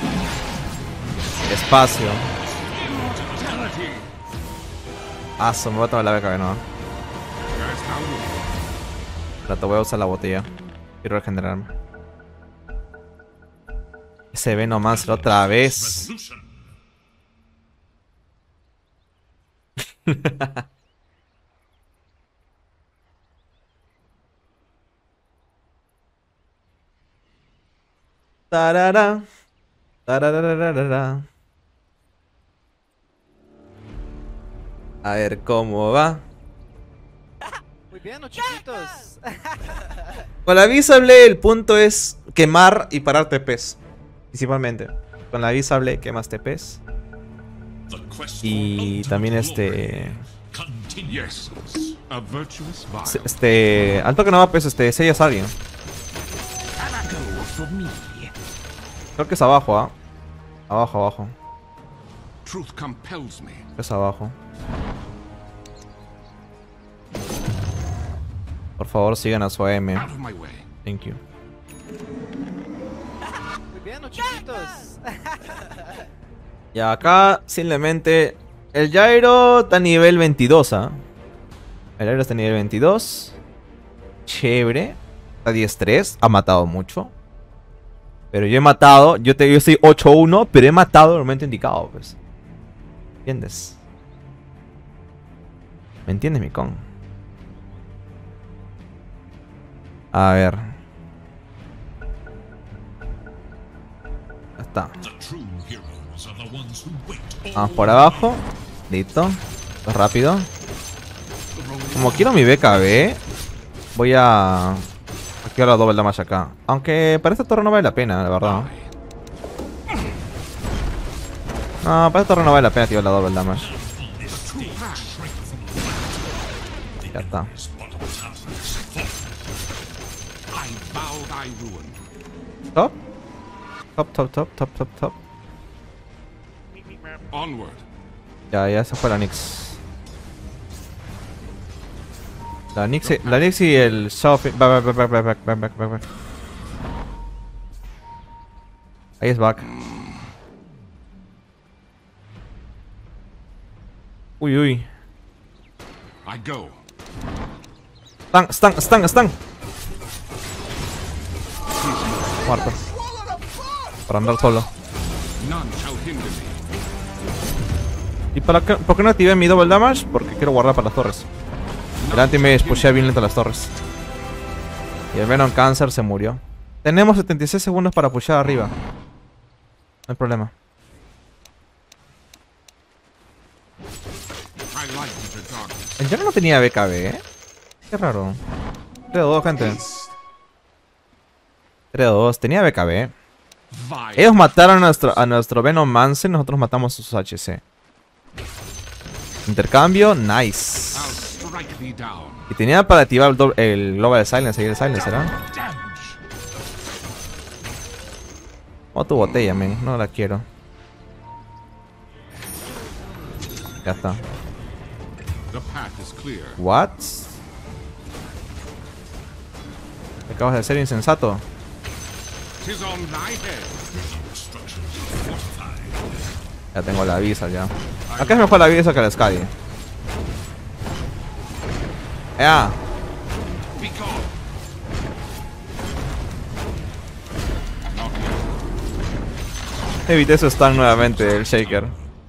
espacio. Ah, me voy a tomar la beca, no. Rato, voy a usar la botella. Quiero regenerarme. Ese ve nomás la otra vez. Tarara. Tararararara. A ver cómo va. Muy bien, los chiquitos. Con la Visable el punto es quemar y parar T Ps. Principalmente. Con la Visable quemas T Ps. Y también este... Este... Al toque no va pues este... sellas a alguien. Creo que es abajo, ¿ah? ¿eh? Abajo, abajo. Es abajo. Por favor, sigan a su A M. Thank you. Muy bien, los chiquitos. Y acá, simplemente... El Gyro está a nivel veintidós, ¿ah? ¿eh? El Gyro está a nivel veintidós. Chévere. Está diez tres. Ha matado mucho. Pero yo he matado... Yo, te, yo soy ocho uno, pero he matado en el momento indicado, pues. ¿Entiendes? ¿Me entiendes, mi con? A ver. Ya está. Vamos por abajo. Listo. Esto rápido. Como quiero mi B K B, voy a... activar la doble damage acá. Aunque para esta torre no vale la pena, la verdad. No, para esta torre no vale la pena activar la doble damage. Ya está. Top. Top, top, top, top, top, top. Ya, ya se fue la Nyx. La Nyx, la Nyx y el Soft. Back, back, back, back, back, back, back, back, back. Ahí es back. Uy, uy. Stun, stun, stun, stun. Muerto. Para andar solo. ¿Y para qué, por qué no activé mi double damage? Porque quiero guardar para las torres. El anti-mage pushea bien lento las torres. Y el Venom Cancer se murió. Tenemos setenta y seis segundos para pushear arriba. No hay problema. El Jano no tenía B K B, ¿eh? Qué raro. tres dos, gente. tres dos. Tenía B K B. Ellos mataron a nuestro, a nuestro Venom Mancer. Nosotros matamos a sus H C. Intercambio, nice. Y tenía para activar el, doble, el Global Silence. Ahí el Silence, ¿será? Oh, tu botella, men. No la quiero. Ya está. What? ¿Me acabas de ser insensato? Ya tengo la visa ya. Acá es mejor la visa que la Skadi. Ya. Evité su stun nuevamente, el Shaker.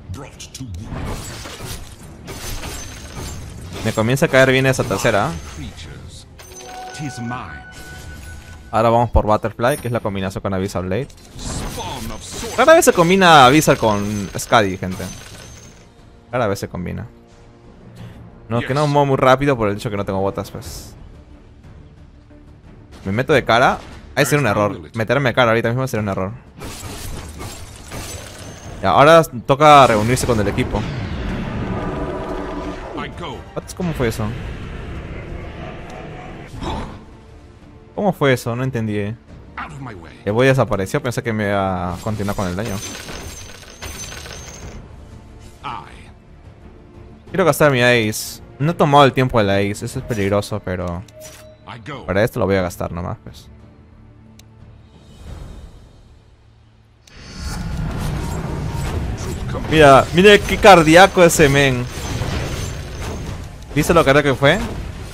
Me comienza a caer bien esa tercera. Ahora vamos por Butterfly, que es la combinación con Abyssal Blade. Rara vez se combina Abyssal con Skadi, gente. Rara vez se combina. No, es que no muevo muy rápido por el hecho que no tengo botas, pues. Me meto de cara. Ahí sería un error. Meterme de cara ahorita mismo sería un error. Ya, ahora toca reunirse con el equipo. ¿Cómo fue eso? ¿Cómo fue eso? No entendí. El boy desapareció, pensé que me iba a continuar con el daño. Quiero gastar mi Ace. No he tomado el tiempo de la Ace, eso es peligroso, pero para esto lo voy a gastar nomás, pues. Mira, mira qué cardíaco ese men. ¿Viste lo caro que fue?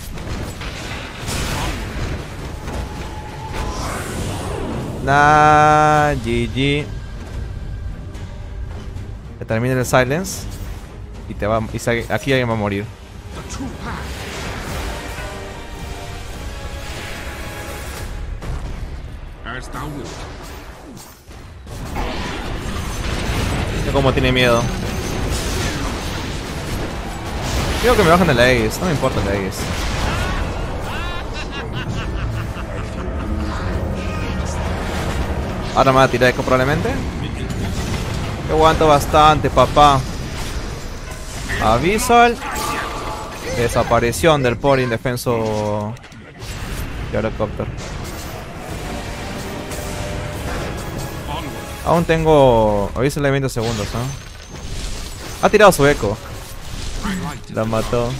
Nah, G G. Que termine el Silence. Y te va. Y se, aquí alguien va a morir. Mira cómo tiene miedo. Quiero que me bajen el Ace, no me importa el Ace. Ahora me va a tirar eco probablemente. Yo aguanto bastante, papá. Abyssal. Desaparición del pobre indefenso Gyrocopter. Aún tengo Abyssal de veinte segundos, ¿no? Ha tirado su eco. La mató.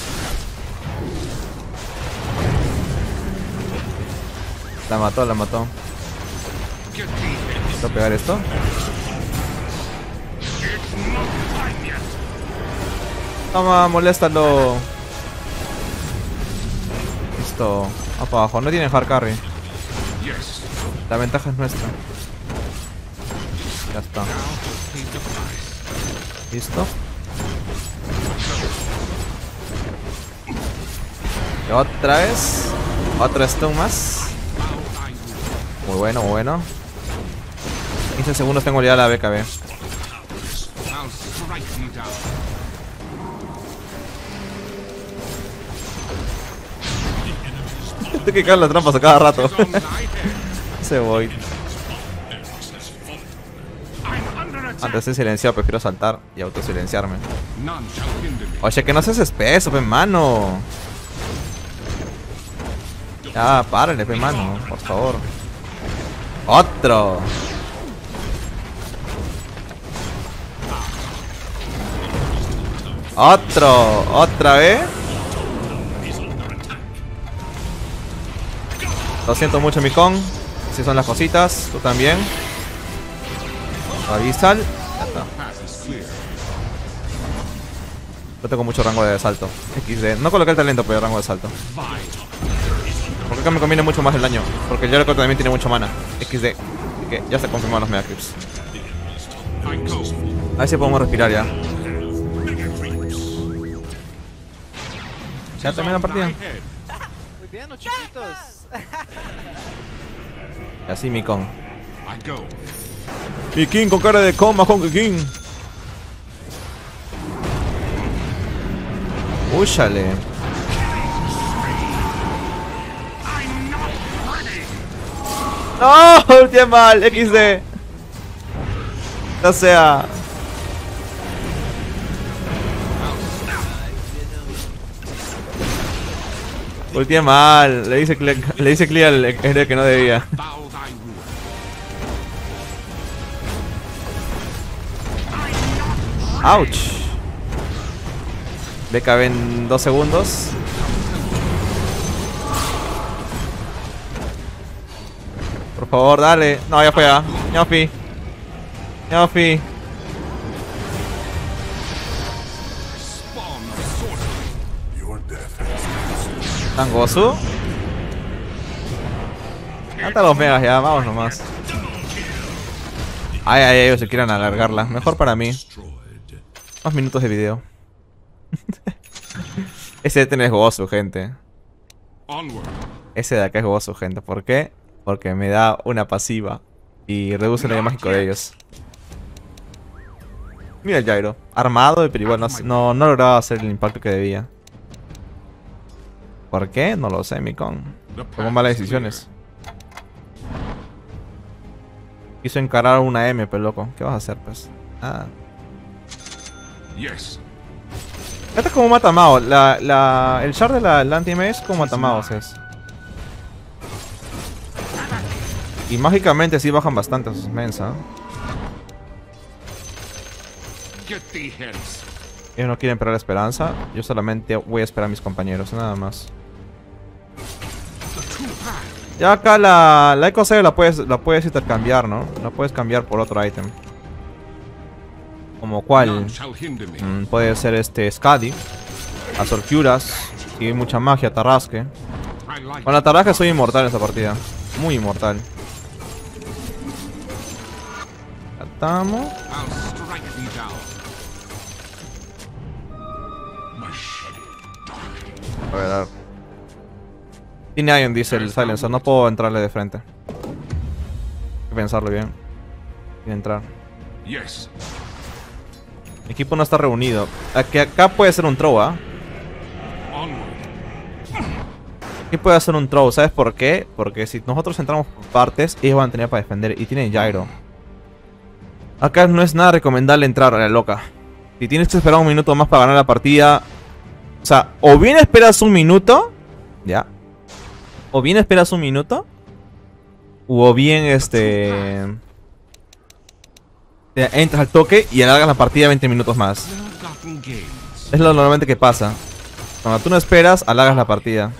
La mató, la mató. ¿Puedo pegar esto? Toma, moléstalo. Listo. Va para abajo. No tiene hard carry. La ventaja es nuestra. Ya está. Listo. Y otra vez. Otra stun más. Muy bueno, muy bueno. quince segundos tengo ya la B K B. Tengo que caer las trampas a cada rato. Ese voy. Antes de ser silenciado prefiero saltar y autosilenciarme. Oye, que no seas espeso, pe mano. Ya, párale, pe mano, por favor. Otro. Otro, otra vez. Lo siento mucho, Micón. Así son las cositas, tú también. Avisal. Ya está. No tengo mucho rango de salto. equis de. No coloqué el talento, pero rango de salto. Porque acá me conviene mucho más el daño. Porque el Jericho también tiene mucho mana. equis de. Así que ya se confirmaron los Mega Creeps. A ver si podemos respirar ya. ¿Ya termina la partida? Muy bien, los chiquitos. Y así mi con. Mi King con cara de con más con que King. Úchale. ¡No! ¡Ulti mal! equis de. O sea. Ulti mal. Le dice le dice Clea al héroe que no debía. Ouch. B K B en dos segundos. Por favor, dale. No, ya fue ya. Ya fui. Ya fui. Tangosu. Hasta los megas ya, vamos nomás. Ay, ay, ellos se quieran alargarla. Mejor para mí. Más minutos de video. Ese de es gozo, gente. Ese de acá es gozo, gente. ¿Por qué? Porque me da una pasiva y reduce el daño mágico de ellos. Mira el Gyro. Armado, pero igual no, no, no lograba hacer el impacto que debía. ¿Por qué? No lo sé, Micón. Tomó malas decisiones. Quiso encarar una M, pero loco. ¿Qué vas a hacer, pues? Ah. Esto es como Matamao. La, la, el shard de la, la anti-mage es como Matamaos es. Y mágicamente sí bajan bastante sus mensa. Ellos no quieren perder la esperanza. Yo solamente voy a esperar a mis compañeros, nada más. Ya acá la, la Echo Saber la puedes, la puedes intercambiar, ¿no? La puedes cambiar por otro ítem. Como cuál. Mm, puede ser este Skadi. Azorcuras. Si hay mucha magia, Tarrasque. Con la Tarrasque soy inmortal en esta partida. Muy inmortal. Estamos. A ver, a ver. Tiene Ion, dice el Silencer. No puedo entrarle de frente. Hay que pensarlo bien. Quiere entrar. Mi equipo no está reunido. Aquí, acá puede ser un throw, ¿ah? Aquí puede hacer un throw. ¿Sabes por qué? Porque si nosotros entramos por partes, ellos van a tener para defender. Y tienen Gyro. Acá no es nada recomendable entrar a la loca. Si tienes que esperar un minuto más para ganar la partida. O sea, o bien esperas un minuto. Ya. O bien esperas un minuto. O bien este... entras al toque y alargas la partida veinte minutos más. Es lo normalmente que pasa. Cuando tú no esperas, alargas la partida.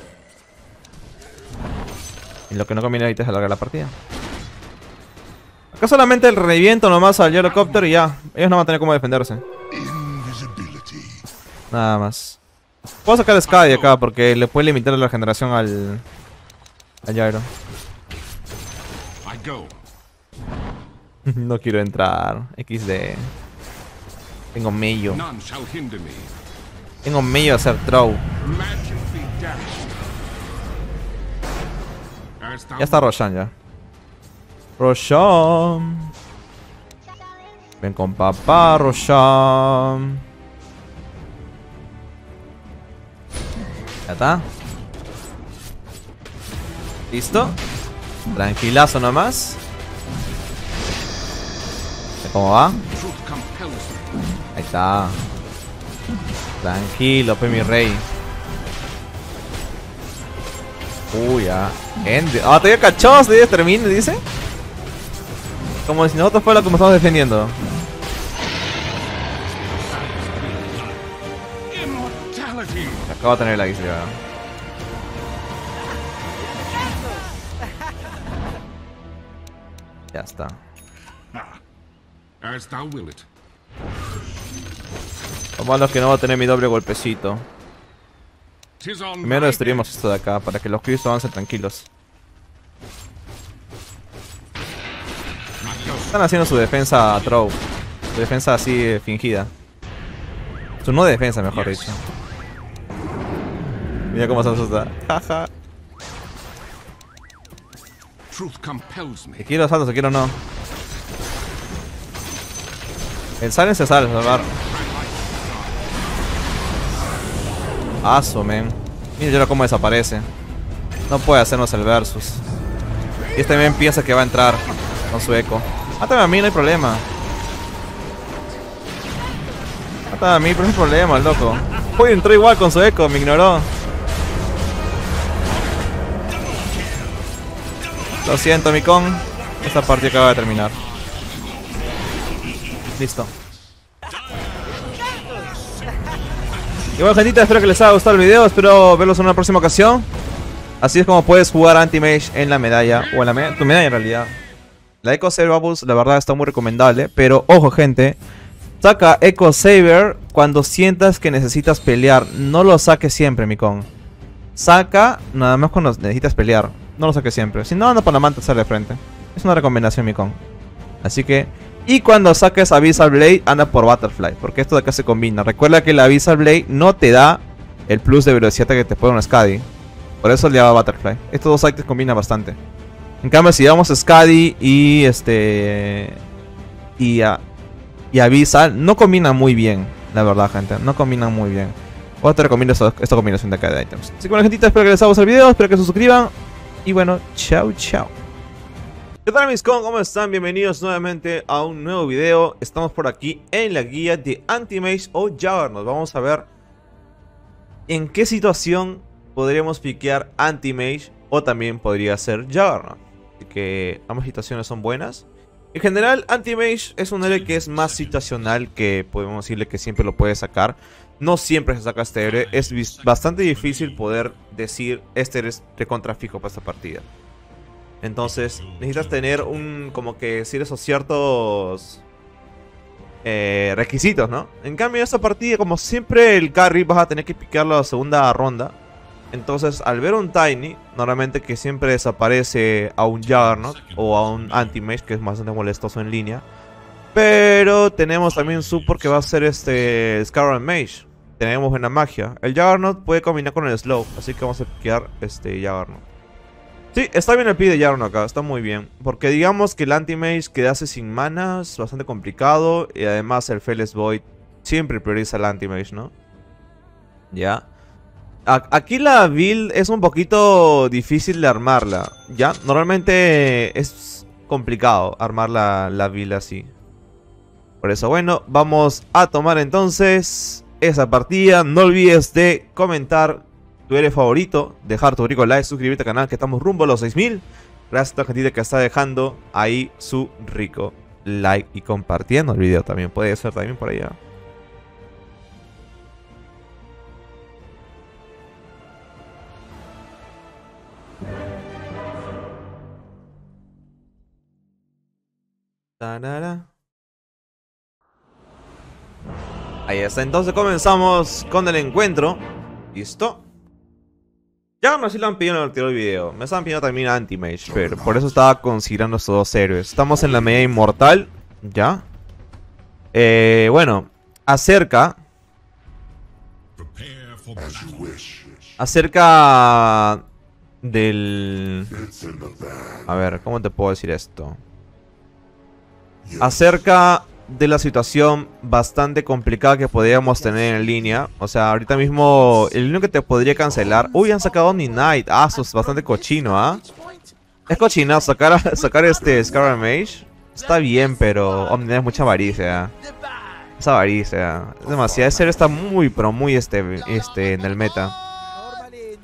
Y lo que no conviene ahorita es alargar la partida. Acá solamente el reviento nomás al Gyrocopter y ya. Ellos no van a tener cómo defenderse. Nada más. Puedo sacar a Skadi acá porque le puede limitar la regeneración al... al Gyro. No quiero entrar. equis de. Tengo medio. Tengo medio a hacer throw. Ya está Roshan ya. Roshan. Ven con papá, Roshan. Ya está. ¿Listo? Tranquilazo nomás. ¿Cómo va? Ahí está. Tranquilo, pues mi rey. Uy, ya. End. Ah, todavía cachó, se termina, dice. Como si nosotros fuera lo que me estamos defendiendo. Acabo de tener la guisa. Ya está. Vamos a los que no va a tener mi doble golpecito. Primero destruimos esto de acá para que los críos avancen tranquilos. Están haciendo su defensa a throw. Su defensa así eh, fingida. Su no defensa, mejor dicho. Mira cómo se asusta. Jaja. Se quiero salto, se quiero no. El salen se sale, salvar. Aso, men. Mira ya cómo desaparece. No puede hacernos el versus. Y este men piensa que va a entrar con su eco. Mátame a mí, no hay problema. Mátame a mí, pero no hay problema, el loco. Uy, entró igual con su eco, me ignoró. Lo siento, Mikon. Esta partida acaba de terminar. Listo. Y bueno, gentita, espero que les haya gustado el video. Espero verlos en una próxima ocasión. Así es como puedes jugar Anti-Mage en la medalla. O en la me tu medalla en realidad. La Echo Saber Bubbles, la verdad, está muy recomendable. Pero ojo, gente. Saca Echo Saber cuando sientas que necesitas pelear. No lo saques siempre, Mikon. Saca nada más cuando necesitas pelear. No lo saques siempre. Si no, anda para la manta, sale de frente. Es una recomendación, Mikon. Así que... Y cuando saques Abyssal Blade, anda por Butterfly. Porque esto de acá se combina. Recuerda que la Abyssal Blade no te da el plus de velocidad que te puede un Skadi. Por eso le daba Butterfly. Estos dos items combinan bastante. En cambio, si damos Skadi y este... Y, a, y Abyssal, no combinan muy bien. La verdad, gente. No combinan muy bien. Yo te recomiendo esta, esta combinación de acá de items. Así que bueno, gentita, espero que les haya gustado el video. Espero que se suscriban. Y bueno, chao, chao. ¿Qué tal, mis con? ¿Cómo están? Bienvenidos nuevamente a un nuevo video. Estamos por aquí en la guía de Anti-Mage o Juggernaut. Vamos a ver en qué situación podríamos piquear Anti-Mage o también podría ser Juggernaut. Así que ambas situaciones son buenas. En general, Anti-Mage es un héroe que es más situacional, que podemos decirle que siempre lo puede sacar. No siempre se saca este héroe. Es bastante difícil poder decir este héroe es recontra fijo para esta partida. Entonces necesitas tener un, como que decir esos ciertos eh, requisitos, ¿no? En cambio en esta partida, como siempre el carry vas a tener que picarlo a la segunda ronda. Entonces al ver un Tiny, normalmente que siempre desaparece a un Juggernaut o a un Anti-Mage, que es bastante molestoso en línea. Pero tenemos también un support que va a ser este Scarlet Mage. Tenemos buena magia. El Juggernaut puede combinar con el Slow, así que vamos a piquear este Juggernaut. Sí, está bien el pie de Juggernaut acá, está muy bien. Porque digamos que el Anti-Mage quedase sin mana es bastante complicado. Y además el Fearless Void siempre prioriza el Anti-Mage, ¿no? Ya. A aquí la build es un poquito difícil de armarla. Ya, normalmente es complicado armar la, la build así. Por eso, bueno, vamos a tomar entonces esa partida. No olvides de comentar tu héroe favorito, dejar tu rico like, suscribirte al canal que estamos rumbo a los seis mil. Gracias a toda la gente que está dejando ahí su rico like y compartiendo el video también. Puede ser también por allá. Tarara. Ahí está, entonces comenzamos con el encuentro. Listo. Ya no sé si lo han pedido en el anterior video. Me estaban pidiendo también Anti-Mage, pero por eso estaba considerando estos dos héroes. Estamos en la media inmortal. Ya. Eh, bueno. Acerca. Acerca del... A ver, ¿cómo te puedo decir esto? Acerca de la situación bastante complicada que podríamos tener en línea. O sea, ahorita mismo el único que te podría cancelar... Uy, han sacado Omni Knight. Ah, eso es bastante cochino, ¿ah? ¿eh? Es cochino sacar, sacar este Scarlet Mage. Está bien, pero Omni Knight es mucha avaricia. Es avaricia. Es demasiado. Ese héroe está muy, pero muy este, este en el meta.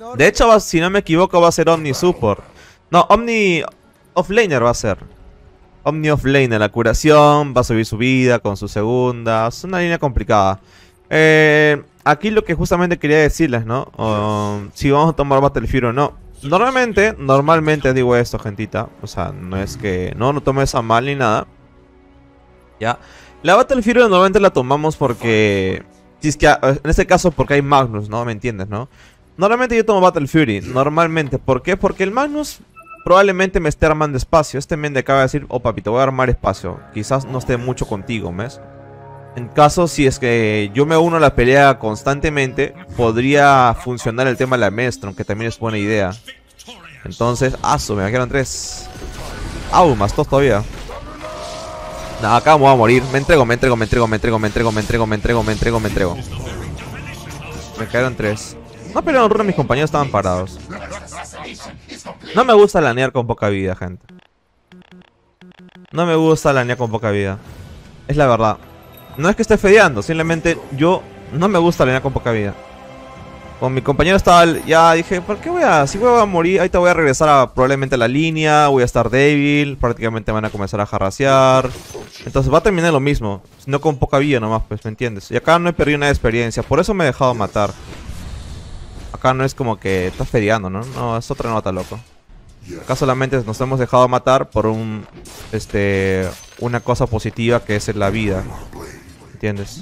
De hecho, va, si no me equivoco, va a ser Omni Support. No, Omni Offlaner va a ser. Omni Offlaner, la curación, va a subir su vida con su segunda. Es una línea complicada. Eh, aquí lo que justamente quería decirles, ¿no? Uh, si vamos a tomar Battle Fury o no. Normalmente, normalmente digo esto, gentita. O sea, no es que no lo tomes a mal ni nada. Ya. La Battle Fury normalmente la tomamos porque... Si es que, en este caso, porque hay Magnus, ¿no? ¿Me entiendes, no? Normalmente yo tomo Battle Fury, normalmente. ¿Por qué? Porque el Magnus probablemente me esté armando espacio. Este men de acaba de decir, oh papi, te voy a armar espacio. Quizás no esté mucho contigo, ¿ves? En caso, si es que yo me uno a la pelea constantemente, podría funcionar el tema de la Maelstrom, que también es buena idea. Entonces, aso, me quedan tres. Au, más dos todavía. No, acá me voy a morir. Me entrego, me entrego, me entrego, me entrego, me entrego, me entrego, me entrego, me entrego, me entrego. Me cayeron tres. No pelearon runa, mis compañeros estaban parados. No me gusta lanear con poca vida, gente. No me gusta lanear con poca vida. Es la verdad. No es que esté fedeando, simplemente yo no me gusta lanear con poca vida. Con mi compañero estaba, ya dije, ¿por qué voy a? Si voy a morir, ahorita voy a regresar a probablemente a la línea, voy a estar débil, prácticamente van a comenzar a jarrasear. Entonces va a terminar lo mismo, sino con poca vida nomás, pues, ¿me entiendes? Y acá no he perdido nada de experiencia, por eso me he dejado matar. Acá no es como que estás fedeando, ¿no? No, es otra nota, loco. Acá solamente nos hemos dejado matar por un, este, una cosa positiva que es la vida. ¿Entiendes?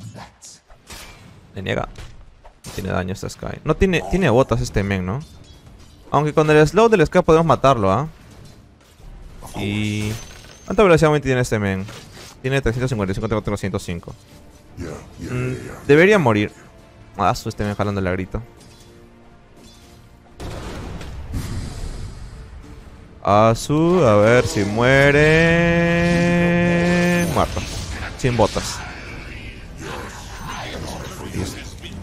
Le niega. Tiene daño esta Sky. No tiene, tiene botas este men, ¿no? Aunque con el slow del Sky podemos matarlo, ¿ah? ¿eh? Y... ¿cuánta velocidad tiene este men? Tiene trescientos cincuenta y cinco, tengo trescientos cinco. Mm, debería morir. Ah, su este men jalando el agrito. Asu, a ver si muere. Muerto. Sin botas. Listo.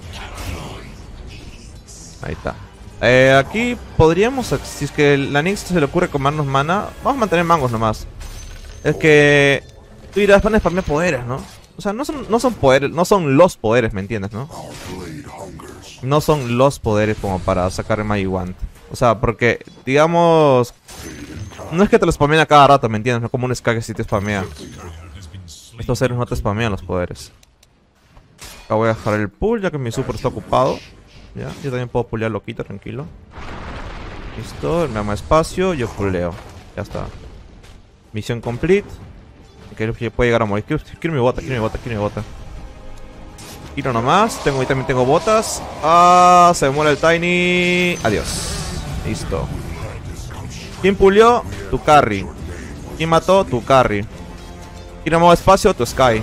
Ahí está. Eh, aquí podríamos, si es que la Nyx se le ocurre comernos mana, vamos a mantener mangos nomás. Es que tú dirás, van a spamear poderes, ¿no? O sea, no son, no son poderes, no son los poderes, ¿me entiendes, no? No son los poderes como para sacar el Magic Wand. O sea, porque, digamos, no es que te lo spamean a cada rato, ¿me entiendes? No como un Sky que sí te spamea. Estos héroes no te spamean los poderes. Acá voy a dejar el pull ya que mi super está ocupado. Ya, yo también puedo pulear loquito, tranquilo. Listo, me da espacio, yo puleo. Ya está. Misión complete. Que puede llegar a morir. Quiero, quiero mi bota, quiero mi bota, quiero mi bota. Quiero nomás. Tengo, también tengo botas. Ah, se me muere el Tiny. Adiós. Listo. ¿Quién pulió? Tu carry. ¿Quién mató? Tu carry. ¿Quién más espacio? Tu Sky.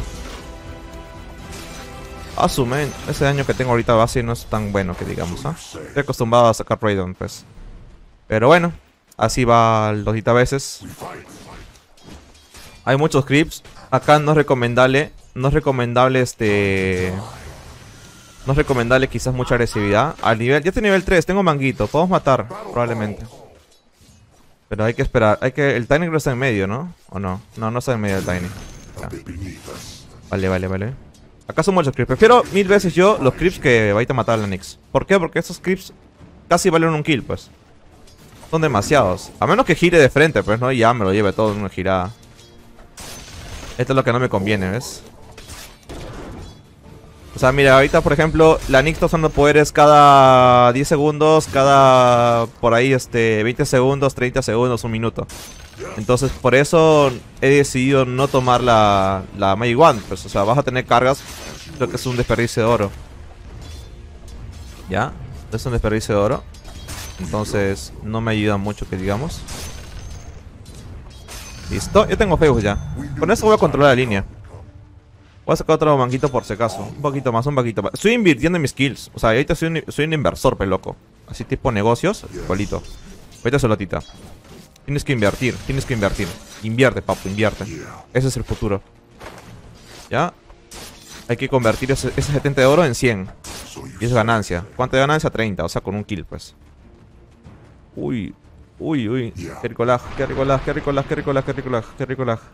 Asumen, ese daño que tengo ahorita base no es tan bueno que digamos, ¿ah? ¿eh? Estoy acostumbrado a sacar Raidon, pues. Pero bueno, así va el dosita veces. Hay muchos creeps. Acá no es recomendable. No es recomendable este... No es recomendable quizás mucha agresividad. Al nivel... Ya estoy nivel tres, tengo manguito. Podemos matar, probablemente. Pero hay que esperar. Hay que... El Tiny creo está en medio, ¿no? ¿O no? No, no está en medio el Tiny. Ya. Vale, vale, vale. Acá son muchos creeps. Prefiero mil veces yo los creeps que vaya a matar a la Nyx. ¿Por qué? Porque estos creeps casi valen un kill, pues. Son demasiados. A menos que gire de frente, pues, ¿no? Y ya me lo lleve todo en una girada. Esto es lo que no me conviene, ¿ves? O sea, mira, ahorita, por ejemplo, la Nyx está usando poderes cada diez segundos, cada... por ahí, este... veinte segundos, treinta segundos, un minuto. Entonces, por eso he decidido no tomar la, la Magic Wand. Pues, o sea, vas a tener cargas. Creo que es un desperdicio de oro. ¿Ya? Es un desperdicio de oro. Entonces, no me ayuda mucho, que digamos. Listo, yo tengo Feus ya. Con eso voy a controlar la línea. Voy a sacar otro manguito por si acaso. Un poquito más, un poquito más. Estoy invirtiendo en mis skills. O sea, ahorita soy un, soy un inversor, pe loco. Así tipo negocios, igualito. Ahorita solotita. Tienes que invertir, tienes que invertir. Invierte, papu, invierte. Ese es el futuro. ¿Ya? Hay que convertir ese, ese setenta de oro en cien. Y es ganancia. ¿Cuánto de ganancia? treinta, o sea, con un kill, pues. Uy, uy, uy. Qué rico lag, qué rico lag, qué rico lag, qué rico lag, qué rico lag, qué rico lag.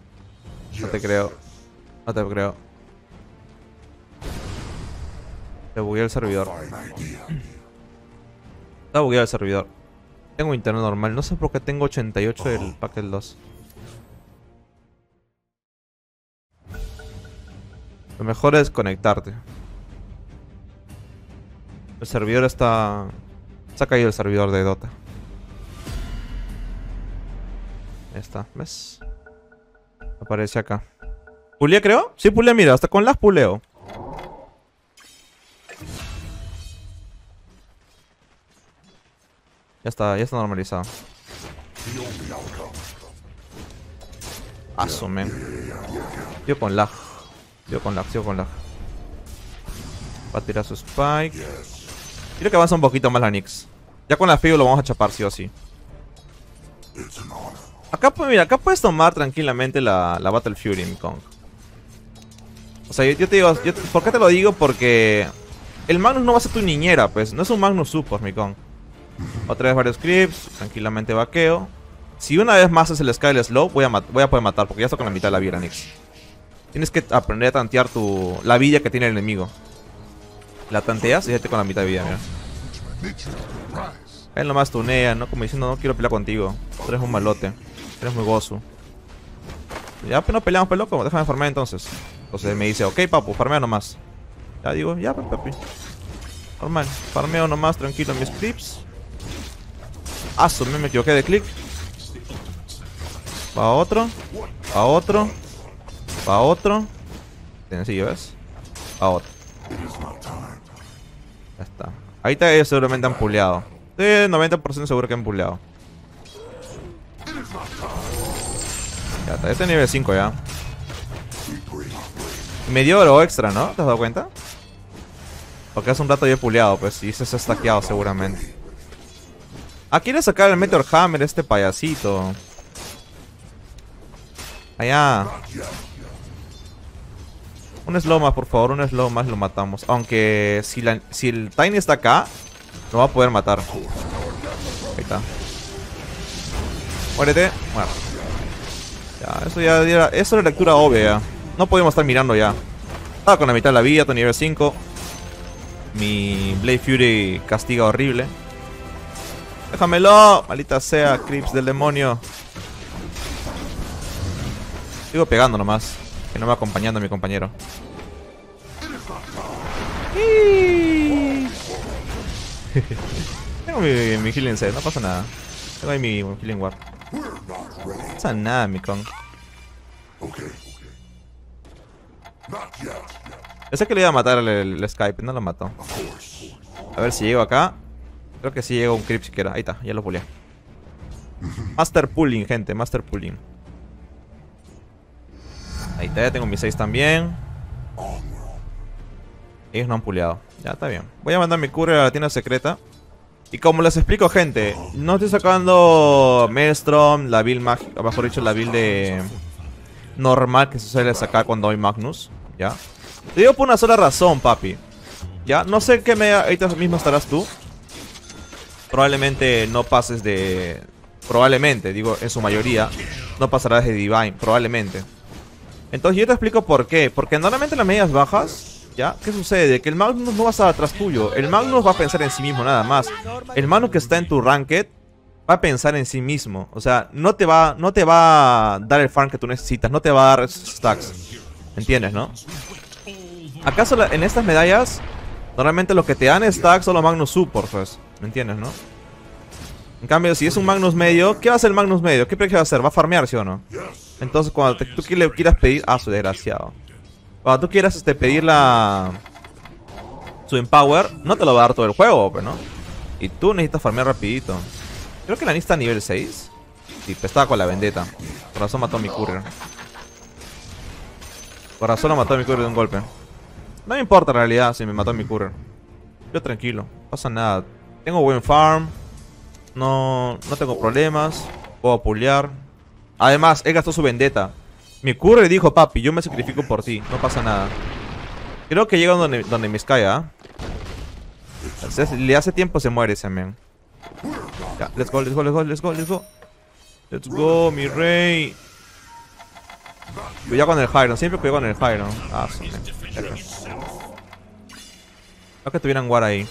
No te creo. No te creo. Se bugueó el servidor. Está bugueado el servidor. Tengo internet normal. No sé por qué tengo ochenta y ocho del paquete dos. Lo mejor es conectarte. El servidor está... Se ha caído el servidor de Dota. Ahí está, ¿ves? Aparece acá. ¿Pulé, creo? Sí, pulé, mira, hasta con las puleo. Ya está, ya está normalizado. Asume. Tío con lag. Tío con lag, tío con lag. Va a tirar su spike. Quiero que avance un poquito más la Nyx. Ya con la Figo lo vamos a chapar sí o sí. Acá, pues, mira, acá puedes tomar tranquilamente la, la Battle Fury, mi Kong. O sea, yo, yo te digo, yo, ¿por qué te lo digo? Porque el Magnus no va a ser tu niñera, pues. No es un Magnus Support, mi Kong. Otra vez varios creeps, tranquilamente vaqueo. Si una vez más es el Sky Slow, voy a, voy a poder matar, porque ya estoy con la mitad de la vida, Nyx. Tienes que aprender a tantear tu, la vida que tiene el enemigo. La tanteas y ya te con la mitad de vida, mira. Él nomás tunea, ¿no? Como diciendo, no quiero pelear contigo. Tú eres un malote. Eres muy gozo. Ya, pues no peleamos, pues loco. Déjame farmear entonces. Entonces me dice, ok, papu, farmea nomás. Ya digo, ya, pues, papi. Normal. Farmeo nomás, tranquilo en mis clips. Ah, su, me equivoqué de clic. Va otro. Va otro. Va otro. Sencillo, ¿ves? Va otro. Ya está. Ahorita ellos seguramente han puleado. Estoy noventa por ciento seguro que han puleado. Ya está, este es nivel cinco ya. Me dio oro extra, ¿no? ¿Te has dado cuenta? Porque hace un rato yo he puleado, pues, y se ha stackeado seguramente. Ah, quiere sacar el Meteor Hammer este payasito. Allá. Un slow más, por favor, un slow más lo matamos. Aunque si, la, si el Tiny está acá, no va a poder matar. Ahí está. Muérete. Bueno. Ya, eso ya era, eso era lectura obvia ya. No podíamos estar mirando ya. Estaba con la mitad de la vida, tu nivel cinco. Mi Blade Fury castiga horrible. Déjamelo, maldita sea, creeps del demonio. Sigo pegando nomás. Que no me va acompañando mi compañero. Tengo mi, mi healing set, no pasa nada. Tengo ahí mi, mi healing ward. No pasa nada, mi con. Yo sé que le iba a matar el, el, el Skype, no lo mató. A ver si llego acá. Creo que sí llegó un creep siquiera. Ahí está, ya lo puleé. Master Pulling, gente, Master Pulling. Ahí está, ya tengo mis seis también. Ellos no han puleado. Ya, está bien. Voy a mandar mi courier a la tienda secreta. Y como les explico, gente, no estoy sacando Maelstrom, la build mágica, mejor dicho, la build de normal que se suele sacar cuando hay Magnus. Ya. Te digo por una sola razón, papi. Ya, no sé qué me ahorita mismo estarás tú. Probablemente no pases de... Probablemente, digo, en su mayoría, no pasarás de Divine, probablemente. Entonces yo te explico por qué. Porque normalmente en las medias bajas, ¿ya? ¿Qué sucede? Que el Magnus no va a estar atrás tuyo. El Magnus va a pensar en sí mismo nada más. El Magnus que está en tu ranked va a pensar en sí mismo. O sea, no te va, no te va a dar el farm que tú necesitas. No te va a dar stacks. ¿Entiendes, no? ¿Acaso en estas medallas normalmente lo que te dan stacks son los Magnus Support, pues? ¿Me entiendes, no? En cambio, si es un Magnus medio, ¿qué va a hacer el Magnus medio? ¿Qué crees que va a hacer? ¿Va a farmear, sí o no? Entonces, cuando te, tú le quieras pedir... Ah, su desgraciado. Cuando tú quieras este, pedir la... Su Empower, no te lo va a dar todo el juego, pues, ¿no? Y tú necesitas farmear rapidito. Creo que la Nyx está a nivel seis. Sí, pues estaba con la vendetta. Por razón mató a mi courier. Por razón lo mató a mi courier de un golpe. No me importa en realidad si me mató a mi courier. Yo tranquilo, no pasa nada. Tengo buen farm. No, no tengo problemas. Puedo pullear. Además, él gastó su vendetta. Mi courier dijo, papi, yo me sacrifico por ti. No pasa nada. Creo que llega donde, donde me cae, ¿ah? ¿eh? Le hace tiempo se muere ese man. Ya, let's go, let's go, let's go, let's go, let's go. Let's go, mi rey. Cuidado con el Hyron, siempre cuidado con el Hyron. Ah, sí, man. No que tuvieran War ahí.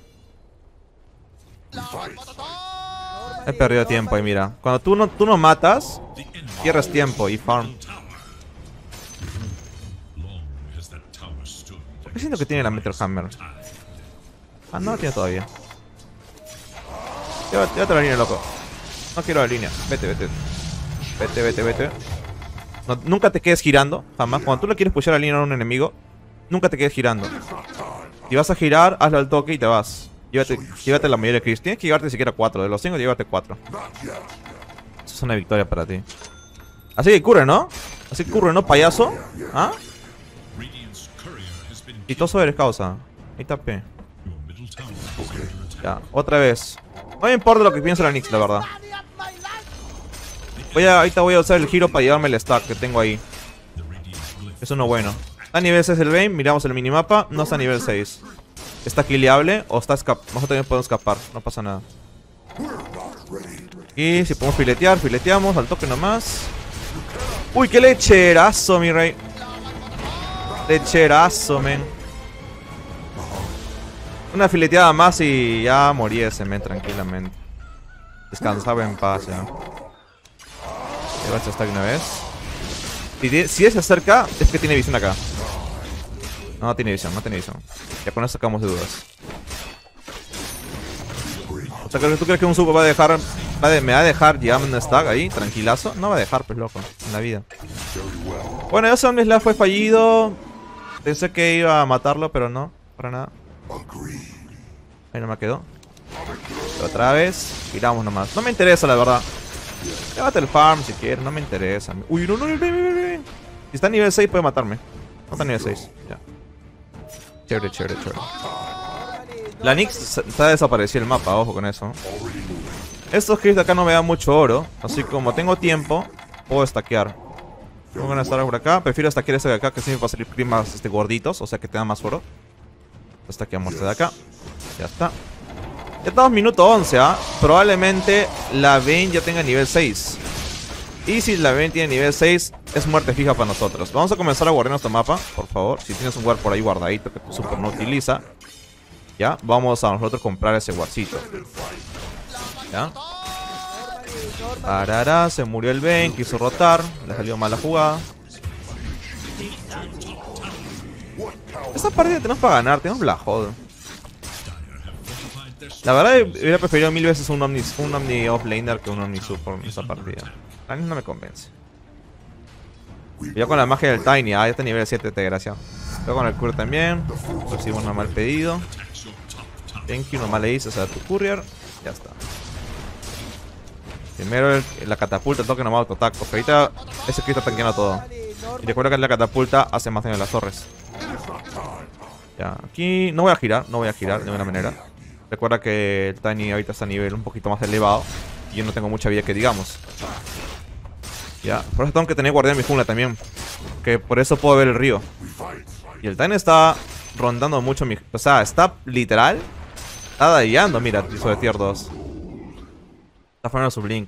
He perdido tiempo ahí, mira. Cuando tú no, tú no matas, pierdes tiempo y farm. ¿Por qué siento que tiene la Meteor Hammer? Ah, no la tiene todavía. Llévate, llévate la línea, loco. No quiero la línea. Vete, vete. Vete, vete, vete. No, nunca te quedes girando, jamás. Cuando tú le quieres pushar la línea a un enemigo, nunca te quedes girando. Si vas a girar, hazlo al toque y te vas. Llévate, llévate la mayoría de kills. Tienes que llevarte siquiera cuatro. De los cinco, llévate cuatro. Eso es una victoria para ti. Así que curre, ¿no? Así que curre, ¿no, payaso? ¿Ah? Y todo eres causa. Ahí tapé. Ya, otra vez. No me importa lo que piense la Nyx, la verdad. Voy a, ahorita voy a usar el giro para llevarme el stack que tengo ahí. Es uno bueno. Está a nivel seis el Vayne, miramos el minimapa. No está a nivel seis. Está killeable o está escap. Nosotros también podemos escapar, no pasa nada. Y si podemos filetear, fileteamos al toque nomás. Uy, qué lecherazo, mi rey. Lecherazo, men. Una fileteada más y ya morí ese men tranquilamente. Descansaba en paz ya. Lleva este stack una vez. Si, si se acerca, es que tiene visión acá. No, no tiene visión, no tiene visión. Ya con eso sacamos de dudas. O sea, ¿tú crees que un super va a dejar... Va de, me va a dejar llevarme un stack ahí, tranquilazo? No va a dejar, pues loco, en la vida. Bueno, ese Omni Slash fue fallido. Pensé que iba a matarlo, pero no, para nada. Ahí no me quedó. Pero otra vez, giramos nomás. No me interesa, la verdad. Llévate el farm si quieres, no me interesa. Uy, no, no, no, no, no, no. Si está a nivel seis puede matarme. No está a nivel seis, ya. Chévere, chévere, chévere. La Nyx está desaparecido el mapa, ojo con eso. Estos kills de acá no me dan mucho oro. Así como tengo tiempo, puedo stackear. Voy a estar por acá. Prefiero stackear ese de acá, que siempre va a salir primas este, gorditos. O sea que te da más oro. Stackeamos este de acá. Ya está. Ya estamos minuto once, ¿ah? ¿eh? Probablemente la Vayne ya tenga nivel seis. Y si la Vayne tiene nivel seis, es muerte fija para nosotros. Vamos a comenzar a guardar nuestro mapa, por favor. Si tienes un guard por ahí guardadito que tu super no utiliza, ya, vamos a nosotros comprar ese guardcito. Ya. Arara, se murió el Vayne, quiso rotar, le salió mal la jugada. Esta partida tenemos para ganar, tenemos la joda. La verdad hubiera preferido mil veces un Omni, un Omni offlaner que un Omni support en esta partida. A mí no me convence. Yo con la magia del Tiny, ah, ya está nivel siete, te gracia. Yo con el Courier también. Recibimos un mal pedido. Thank you, nomás le dices a tu Courier. Ya está. Primero el, la catapulta, el toque nomás autoataque. Porque ahorita ese que está tanqueando todo. Y recuerda que la catapulta hace más daño en las torres. Ya, aquí no voy a girar, no voy a girar de ninguna manera. Recuerda que el Tiny ahorita está a nivel un poquito más elevado. Y yo no tengo mucha vida que digamos. Ya, por eso tengo que tener guardián mi jungla también. Que por eso puedo ver el río. Y el Tiny está rondando mucho mi... O sea, está literal. Está dañando, mira, sobre tier dos. Está formando su blink.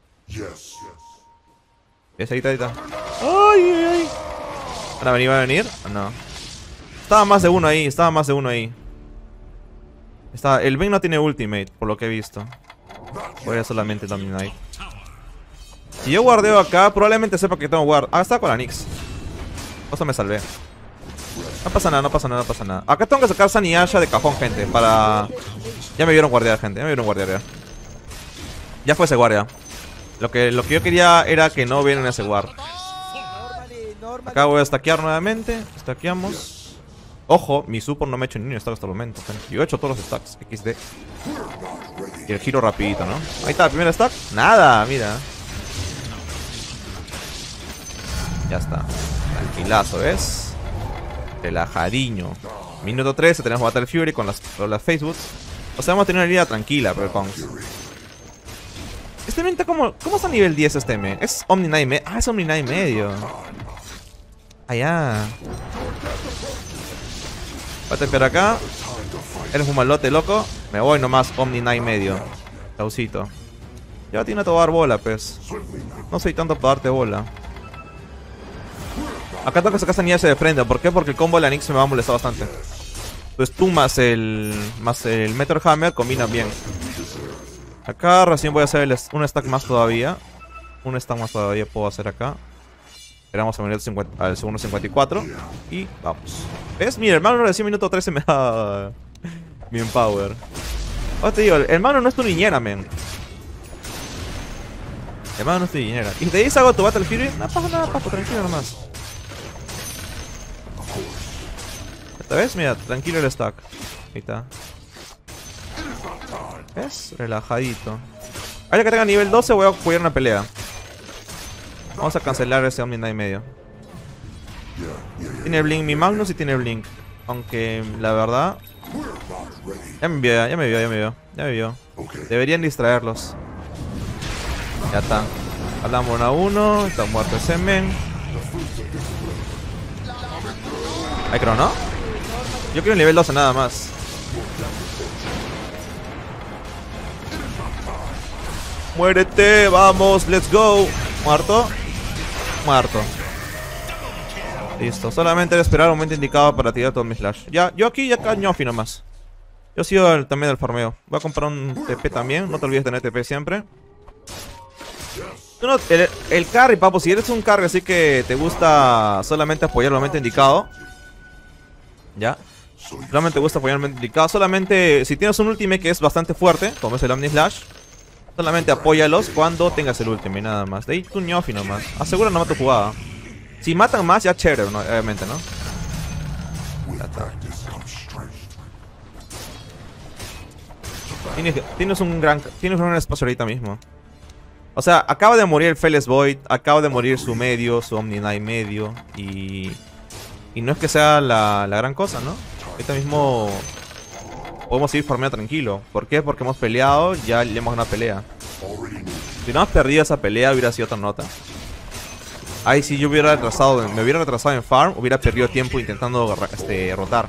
¿Ves? Ahí está, ahí está. ¡Ay, ay, ay! ¿Van a venir? ¿Van a venir? No. Estaba más de uno ahí, estaba más de uno ahí. Está, el Vayne no tiene ultimate, por lo que he visto. Voy a solamente Dominate. Si yo guardeo acá, probablemente sepa que tengo guard. Ah, está con la Nyx. Eso me salvé. No pasa nada, no pasa nada, no pasa nada. Acá tengo que sacar Sunny Asha de cajón, gente. Para... Ya me vieron guardiar, gente. Ya me vieron guardiar ya. Ya fue ese guardia. Lo que, lo que yo quería era que no vieran ese guard. Acá voy a stackear nuevamente. Stackeamos. Ojo, mi support no me ha hecho ni un stack hasta el momento, gente. Yo he hecho todos los stacks. equis de. Y el giro rapidito, ¿no? Ahí está, el primer stack. Nada, mira. Ya está. Tranquilazo, ¿ves? Relajadiño. Minuto trece, tenemos Battle Fury con las, con las Facebook. O sea, vamos a tener una línea tranquila, pero con... Este men está como... ¿Cómo está a nivel diez este men? Es Omni Knight medio. Ah, es Omni Knight medio. Allá. Voy a tepear acá. Eres un malote, loco. Me voy nomás, Omni Knight medio. Taucito. Ya tiene todo dar bola, pues. No soy tanto para darte bola. Acá tengo que sacar esa niña de frente. ¿Por qué? Porque el combo de la Nyx me va a molestar bastante. Pues tú más el más el Meteor Hammer combinan bien. Acá recién voy a hacer el, un stack más todavía. Un stack más todavía puedo hacer acá. Esperamos a venir al segundo cincuenta y cuatro. Y vamos. ¿Ves? Mira, hermano, recién minuto trece me da mi empower. Ahora te digo, el hermano no es tu niñera, men. El hermano no es tu niñera. Y te dices algo a tu Battle Fury, no pasa nada, papo, tranquilo nomás. ¿Esta vez? Mira, tranquilo el stack. Ahí está. ¿Ves? Relajadito. Ahora que tenga nivel doce voy a jugar una pelea. Vamos a cancelar ese Omni Knight medio. Tiene Blink mi Magnus y tiene Blink. Aunque la verdad... Ya me vio, ya me vio, ya me vio. Ya me vio. Deberían distraerlos. Ya está. Hablamos uno a uno. Está muerto ese men. ¿Hay crono? Yo quiero el nivel doce nada más. Muérete, vamos, let's go. Muerto. Muerto. Listo, solamente esperar un momento indicado para tirar todo mi slash. Ya, yo aquí ya cañofi nomás. Yo sigo el, también del farmeo. Voy a comprar un T P también. No te olvides de tener T P siempre. Tú no, el, el carry, papo, si eres un carry así que te gusta solamente apoyar el momento indicado. Ya. Solamente te gusta apoyar el momento indicado. Solamente si tienes un ultimate que es bastante fuerte, como es el Omni Slash, solamente apóyalos cuando tengas el ultimate, nada más. De ahí tu ñofi nomás. Asegura nomás tu jugada. Si matan más, ya chévere, ¿no? Obviamente, ¿no? Ya está. Tienes, tienes un gran tienes un gran espacio ahorita mismo. O sea, acaba de morir el Feles Void, acaba de morir su medio, su Omni Knight medio. Y... Y no es que sea la, la gran cosa, ¿no? Ahorita mismo podemos seguir farmeando tranquilo. ¿Por qué? Porque hemos peleado, ya llevamos una pelea. Si no hemos perdido esa pelea, hubiera sido otra nota. Ay, si yo hubiera retrasado, me hubiera retrasado en farm, hubiera perdido tiempo intentando este, rotar.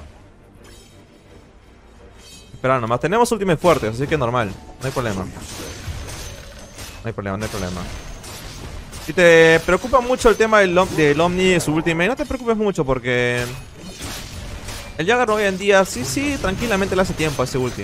Pero nomás, tenemos ultimate fuertes, así que normal, no hay problema. No hay problema, no hay problema. Si te preocupa mucho el tema del, del Omni y su ultimate, no te preocupes mucho porque... El Jagger hoy en día, sí, sí, tranquilamente le hace tiempo a ese ulti.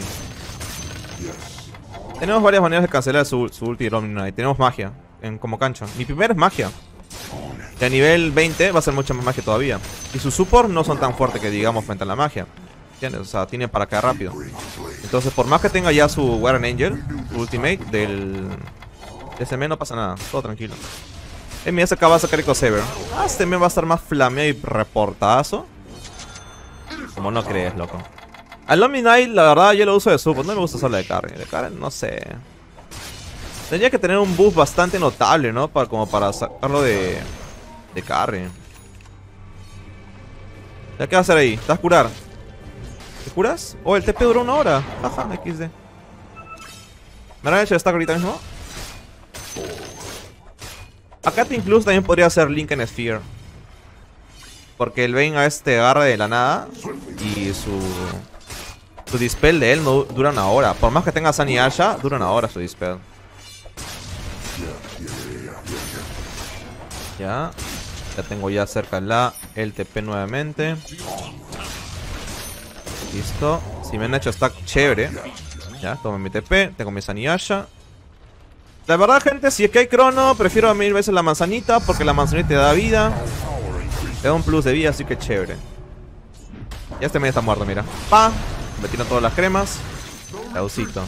Tenemos varias maneras de cancelar su, su ulti de Omni Knight. Tenemos magia, en, como cancha. Mi primera es magia. Y a nivel veinte va a ser mucha más magia todavía. Y sus support no son tan fuertes que digamos frente a la magia. ¿Entiendes? O sea, tiene para caer rápido. Entonces, por más que tenga ya su Guardian Angel, su ultimate del... S M no pasa nada, todo tranquilo. Eh, mira, se acaba de sacar Eco Saber. Ah, este me va a estar más flameado y reportazo. Como no crees, loco. Al Omni Knight, la verdad, yo lo uso de support. No me gusta usarlo de carry. De carry, no sé. Tendría que tener un buff bastante notable, ¿no? Para, como para sacarlo de... De carry. ¿Ya qué vas a hacer ahí? ¿Te vas a curar? ¿Te curas? Oh, el T P duró una hora. Ajá, equis de. ¿Me han hecho el stack ahorita mismo? Acá te incluso también podría ser Link en Sphere. Porque el Vayne a este agarra de la nada. Y su... Su dispel de él no dura una hora. Por más que tenga Sunny Asha, dura una hora su dispel. Ya. Ya tengo ya cerca la el T P nuevamente. Listo. Si me han hecho stack chévere. Ya, tomo mi T P. Tengo mi Sunny Asha. La verdad, gente, si es que hay crono, prefiero mil veces la manzanita. Porque la manzanita te da vida. Te da un plus de vida, así que chévere. Ya este medio está muerto, mira. Pa. Me tiro todas las cremas. Causito.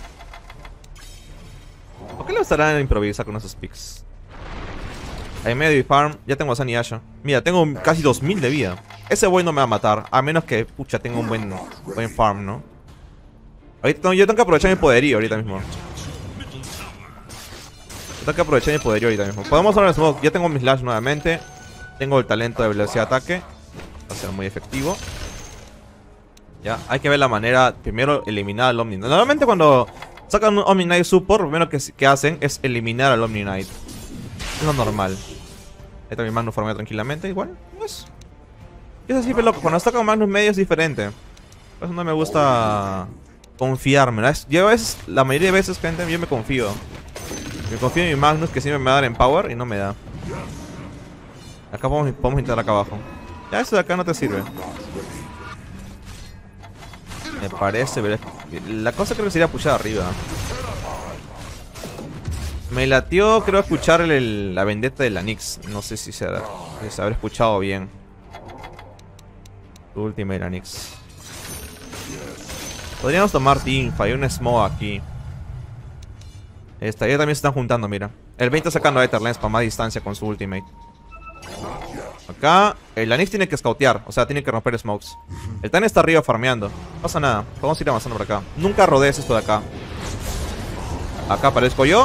¿Por qué le estarán a improvisar con esos picks? Hay medio y farm. Ya tengo a Sunny Asha. Mira, tengo casi dos mil de vida. Ese boy no me va a matar. A menos que, pucha, tenga un buen, buen farm, ¿no? Ahorita, yo tengo que aprovechar mi poderío ahorita mismo. Yo tengo que aprovechar mi poderío ahorita mismo. Podemos usar el smoke. Ya tengo mi slash nuevamente. Tengo el talento de velocidad de ataque. Va a ser muy efectivo. Ya, hay que ver la manera. Primero eliminar al Omni Knight. Normalmente cuando sacan un Omni Knight support, lo primero que, que hacen es eliminar al Omni Knight. Es lo normal. Ahí también Magnus farmea tranquilamente. Igual, pues. Es así, pero loco. Cuando está con Magnus medio es diferente. Por eso no me gusta confiarme, ¿no? Yo a veces, la mayoría de veces, gente, yo me confío. Me confío en mi Magnus que siempre me va a dar en power y no me da. Acá podemos, podemos intentar acá abajo. Ya, eso de acá no te sirve. Me parece, pero la cosa creo que sería pushar arriba. Me latió, creo, escuchar el, el, la vendetta de la Nyx. No sé si se, si se habrá escuchado bien. Tu última de la Nyx. Podríamos tomar teamfight, hay un smoke aquí. Esta, ellos también se están juntando, mira. El veinte está sacando a Etherlens para más distancia con su ultimate. Acá, el Nyx tiene que scoutear, o sea, tiene que romper smokes. El Tane está arriba farmeando. No pasa nada, podemos ir avanzando por acá. Nunca rodees esto de acá. Acá aparezco yo.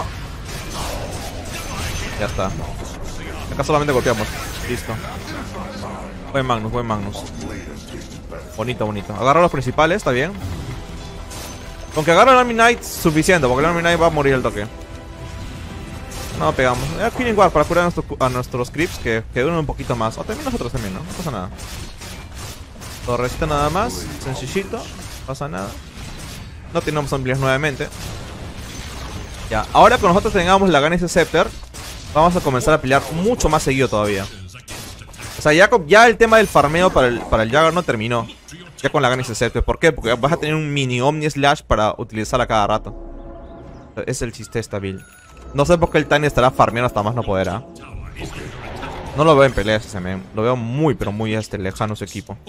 Ya está. Acá solamente golpeamos. Listo. Buen Magnus, buen Magnus. Bonito, bonito. Agarra los principales, está bien. Con que agarre el Army Knight suficiente, porque el Army Knight va a morir al toque. No pegamos. Eh, Killing Guard para curar a, nuestro, a nuestros creeps que, que duren un poquito más. O también nosotros también, ¿no? No pasa nada. Torrecita nada más. Sencillito. No pasa nada. No tenemos amplias nuevamente. Ya. Ahora que nosotros tengamos la Ganesis Scepter, vamos a comenzar a pelear mucho más seguido todavía. O sea, ya, ya el tema del farmeo para el, para el Jagger no terminó. Ya con la Ganesis Scepter. ¿Por qué? Porque vas a tener un mini Omni Slash para utilizar a cada rato. Es el chiste de esta build. No sé por qué el Tiny estará farmeando hasta más no poder, ¿eh? No lo veo en peleas ese men. Lo veo muy, pero muy este, lejano su equipo.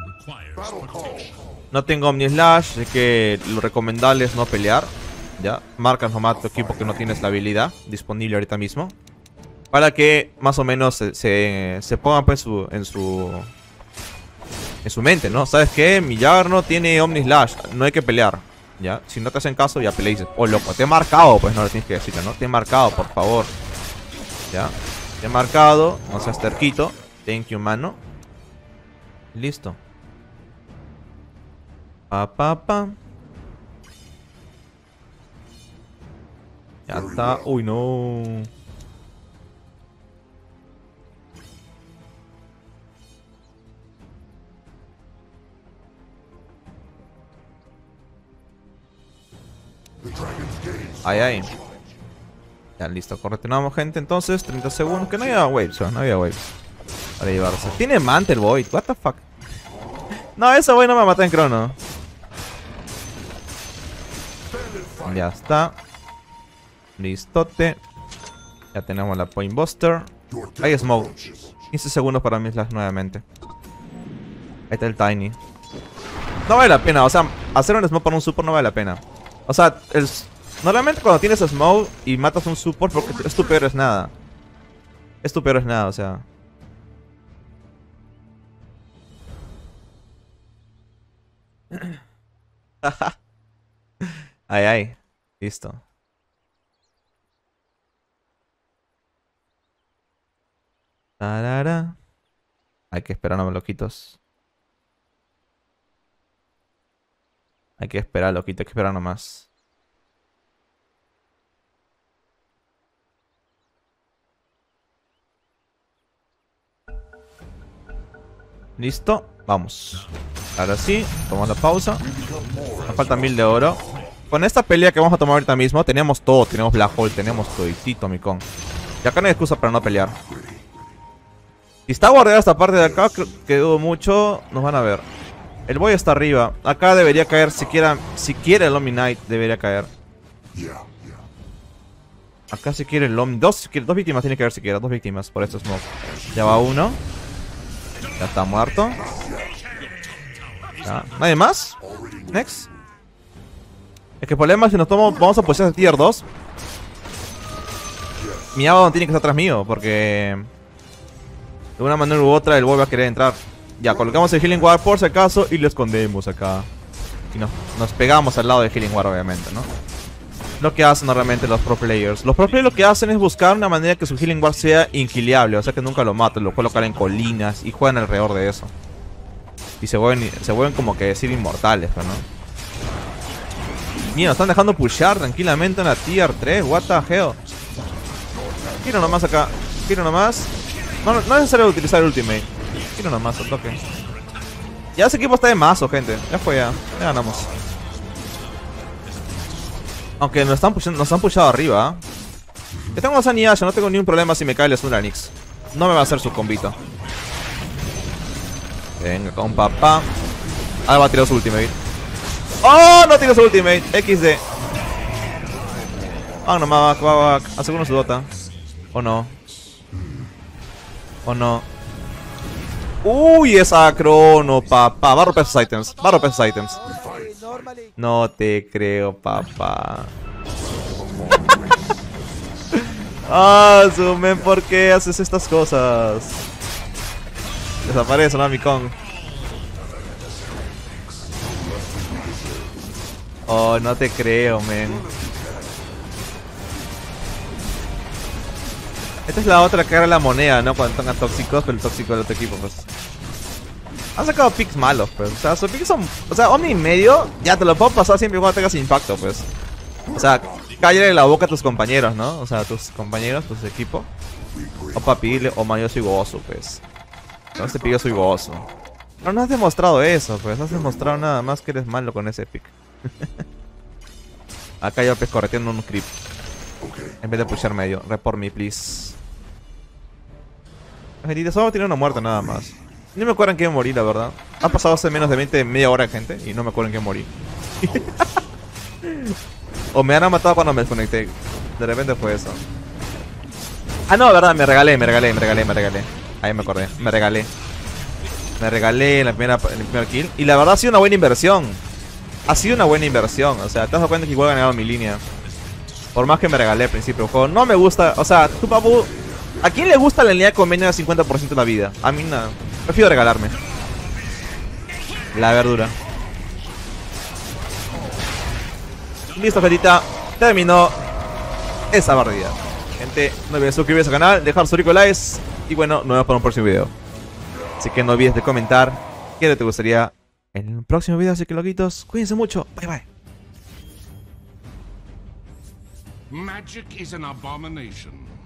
No tengo Omni Slash, así que lo recomendable es no pelear. Ya, marcas nomás tu equipo que no tienes la habilidad disponible ahorita mismo. Para que más o menos se, se, se pongan pues su, en su... En su mente, ¿no? ¿Sabes qué? Mi Jagger no tiene Omni Slash. No hay que pelear. Ya, si no te hacen caso, ya peleas. Oh, loco, te he marcado, pues no le tienes que decirle, ¿no? Te he marcado, por favor. Ya, te he marcado, no seas terquito. Thank you, mano. Listo. Pa, pa, pa. Ya está. Uy, no. Ay, ay. Ya, listo. Corretonamos, gente. Entonces, treinta segundos. Que no había waves, ¿no? No había waves para llevarse. Tiene Mantle Void. What the fuck. No, esa Void no me mata en crono. Ya está. Listote. Ya tenemos la Point Buster. Hay Smoke. quince segundos para mis las nuevamente. Ahí está el Tiny. No vale la pena. O sea, hacer un Smoke para un Super no vale la pena. O sea, el, normalmente cuando tienes Smoke y matas a un support, porque es tu peor es nada. Es tu peor es nada, o sea. Ay, ay. Listo. Tarara. Hay que esperar, no, loquitos. Hay que esperar, loquito, hay que esperar nomás. Listo, vamos. Ahora sí, tomamos la pausa. Nos falta mil de oro. Con esta pelea que vamos a tomar ahorita mismo, tenemos todo. Tenemos Black Hole, tenemos toditito, mi con. Y acá no hay excusa para no pelear. Si está guardada esta parte de acá, que dudo mucho, nos van a ver. El boy está arriba. Acá debería caer siquiera. Si quiere el Omni Knight, debería caer. Acá si quiere el Omni. Dos, dos víctimas tiene que haber siquiera. Dos víctimas por estos smoke. Ya va uno. Ya está muerto. Ya. ¿Nadie más? Next. Es que el problema es que si nos tomamos. Vamos a posicionar tier dos. Mi Abaddon tiene que estar atrás mío. Porque de una manera u otra el boy va a querer entrar. Ya, colocamos el Healing Ward por si acaso y lo escondemos acá. Y nos, nos pegamos al lado del Healing Ward, obviamente, ¿no? Lo que hacen normalmente los pro players. Los pro players lo que hacen es buscar una manera que su Healing Ward sea inquiliable. O sea que nunca lo maten, lo colocan en colinas y juegan alrededor de eso. Y se vuelven, se vuelven como que decir inmortales, ¿no? Mira, nos están dejando pushear tranquilamente en la tier tres. What the hell. Quiero nomás acá. Quiero nomás. No, no, no es necesario utilizar el ultimate. Quiero nomás al toque. Ya ese equipo está de mazo, gente. Ya fue, ya. Ya ganamos. Aunque nos están pushando, nos han pushado arriba. Yo tengo a San y Asha, no tengo ni un problema si me cae el Stun Nyx. No me va a hacer su combito. Venga, con papá. Ahora va a tirar su ultimate. ¡Oh! No tiene su ultimate. equis de. Ah, no, va, va, va. Hace uno su dota. ¿O no? ¿O no? Uy, esa crono, papá. Va a romper sus items. Va a romper sus items. No te creo, papá. Ah, Sumen, ¿por qué haces estas cosas? Desaparece, ¿no, mi Kong? Oh, no te creo, men. Esta es la otra cara de la moneda, ¿no? Cuando están tóxicos, pero el tóxico del otro equipo, pues. Han sacado picks malos, pues. O sea, sus picks son... O sea, Omni y medio, ya te lo puedo pasar siempre y cuando tengas impacto, pues. O sea, cállale la boca a tus compañeros, ¿no? O sea, a tus compañeros, tus equipos. O papi, o man, yo soy gozo, pues. No, este pick yo soy gozo. No, no has demostrado eso, pues. No has demostrado nada más que eres malo con ese pick. Acá yo pues correteando un creep. En vez de pushar medio. Report me, please. Gente, solo tiene una muerte nada más. No me acuerdo en qué morí, la verdad. Ha pasado hace menos de veinte, media hora, gente. Y no me acuerdo en qué morí. O me han matado cuando me desconecté. De repente fue eso. Ah, no, verdad, me regalé, me regalé, me regalé, me regalé. Ahí me acordé, me regalé. Me regalé en la primera, en el primer kill. Y la verdad ha sido una buena inversión. Ha sido una buena inversión. O sea, te das cuenta que igual he ganado mi línea. Por más que me regalé al principio del juego. No me gusta, o sea, tu papu. ¿A quién le gusta la línea con menos del cincuenta por ciento de la vida? A mí nada. Prefiero regalarme la verdura. Listo, gentita. Terminó esa partida. Gente, no olvides suscribirse al canal, dejar su rico likes. Y bueno, nos vemos para un próximo video. Así que no olvides de comentar qué te gustaría en el próximo video. Así que, loquitos, cuídense mucho. Bye, bye. Magic is an abomination.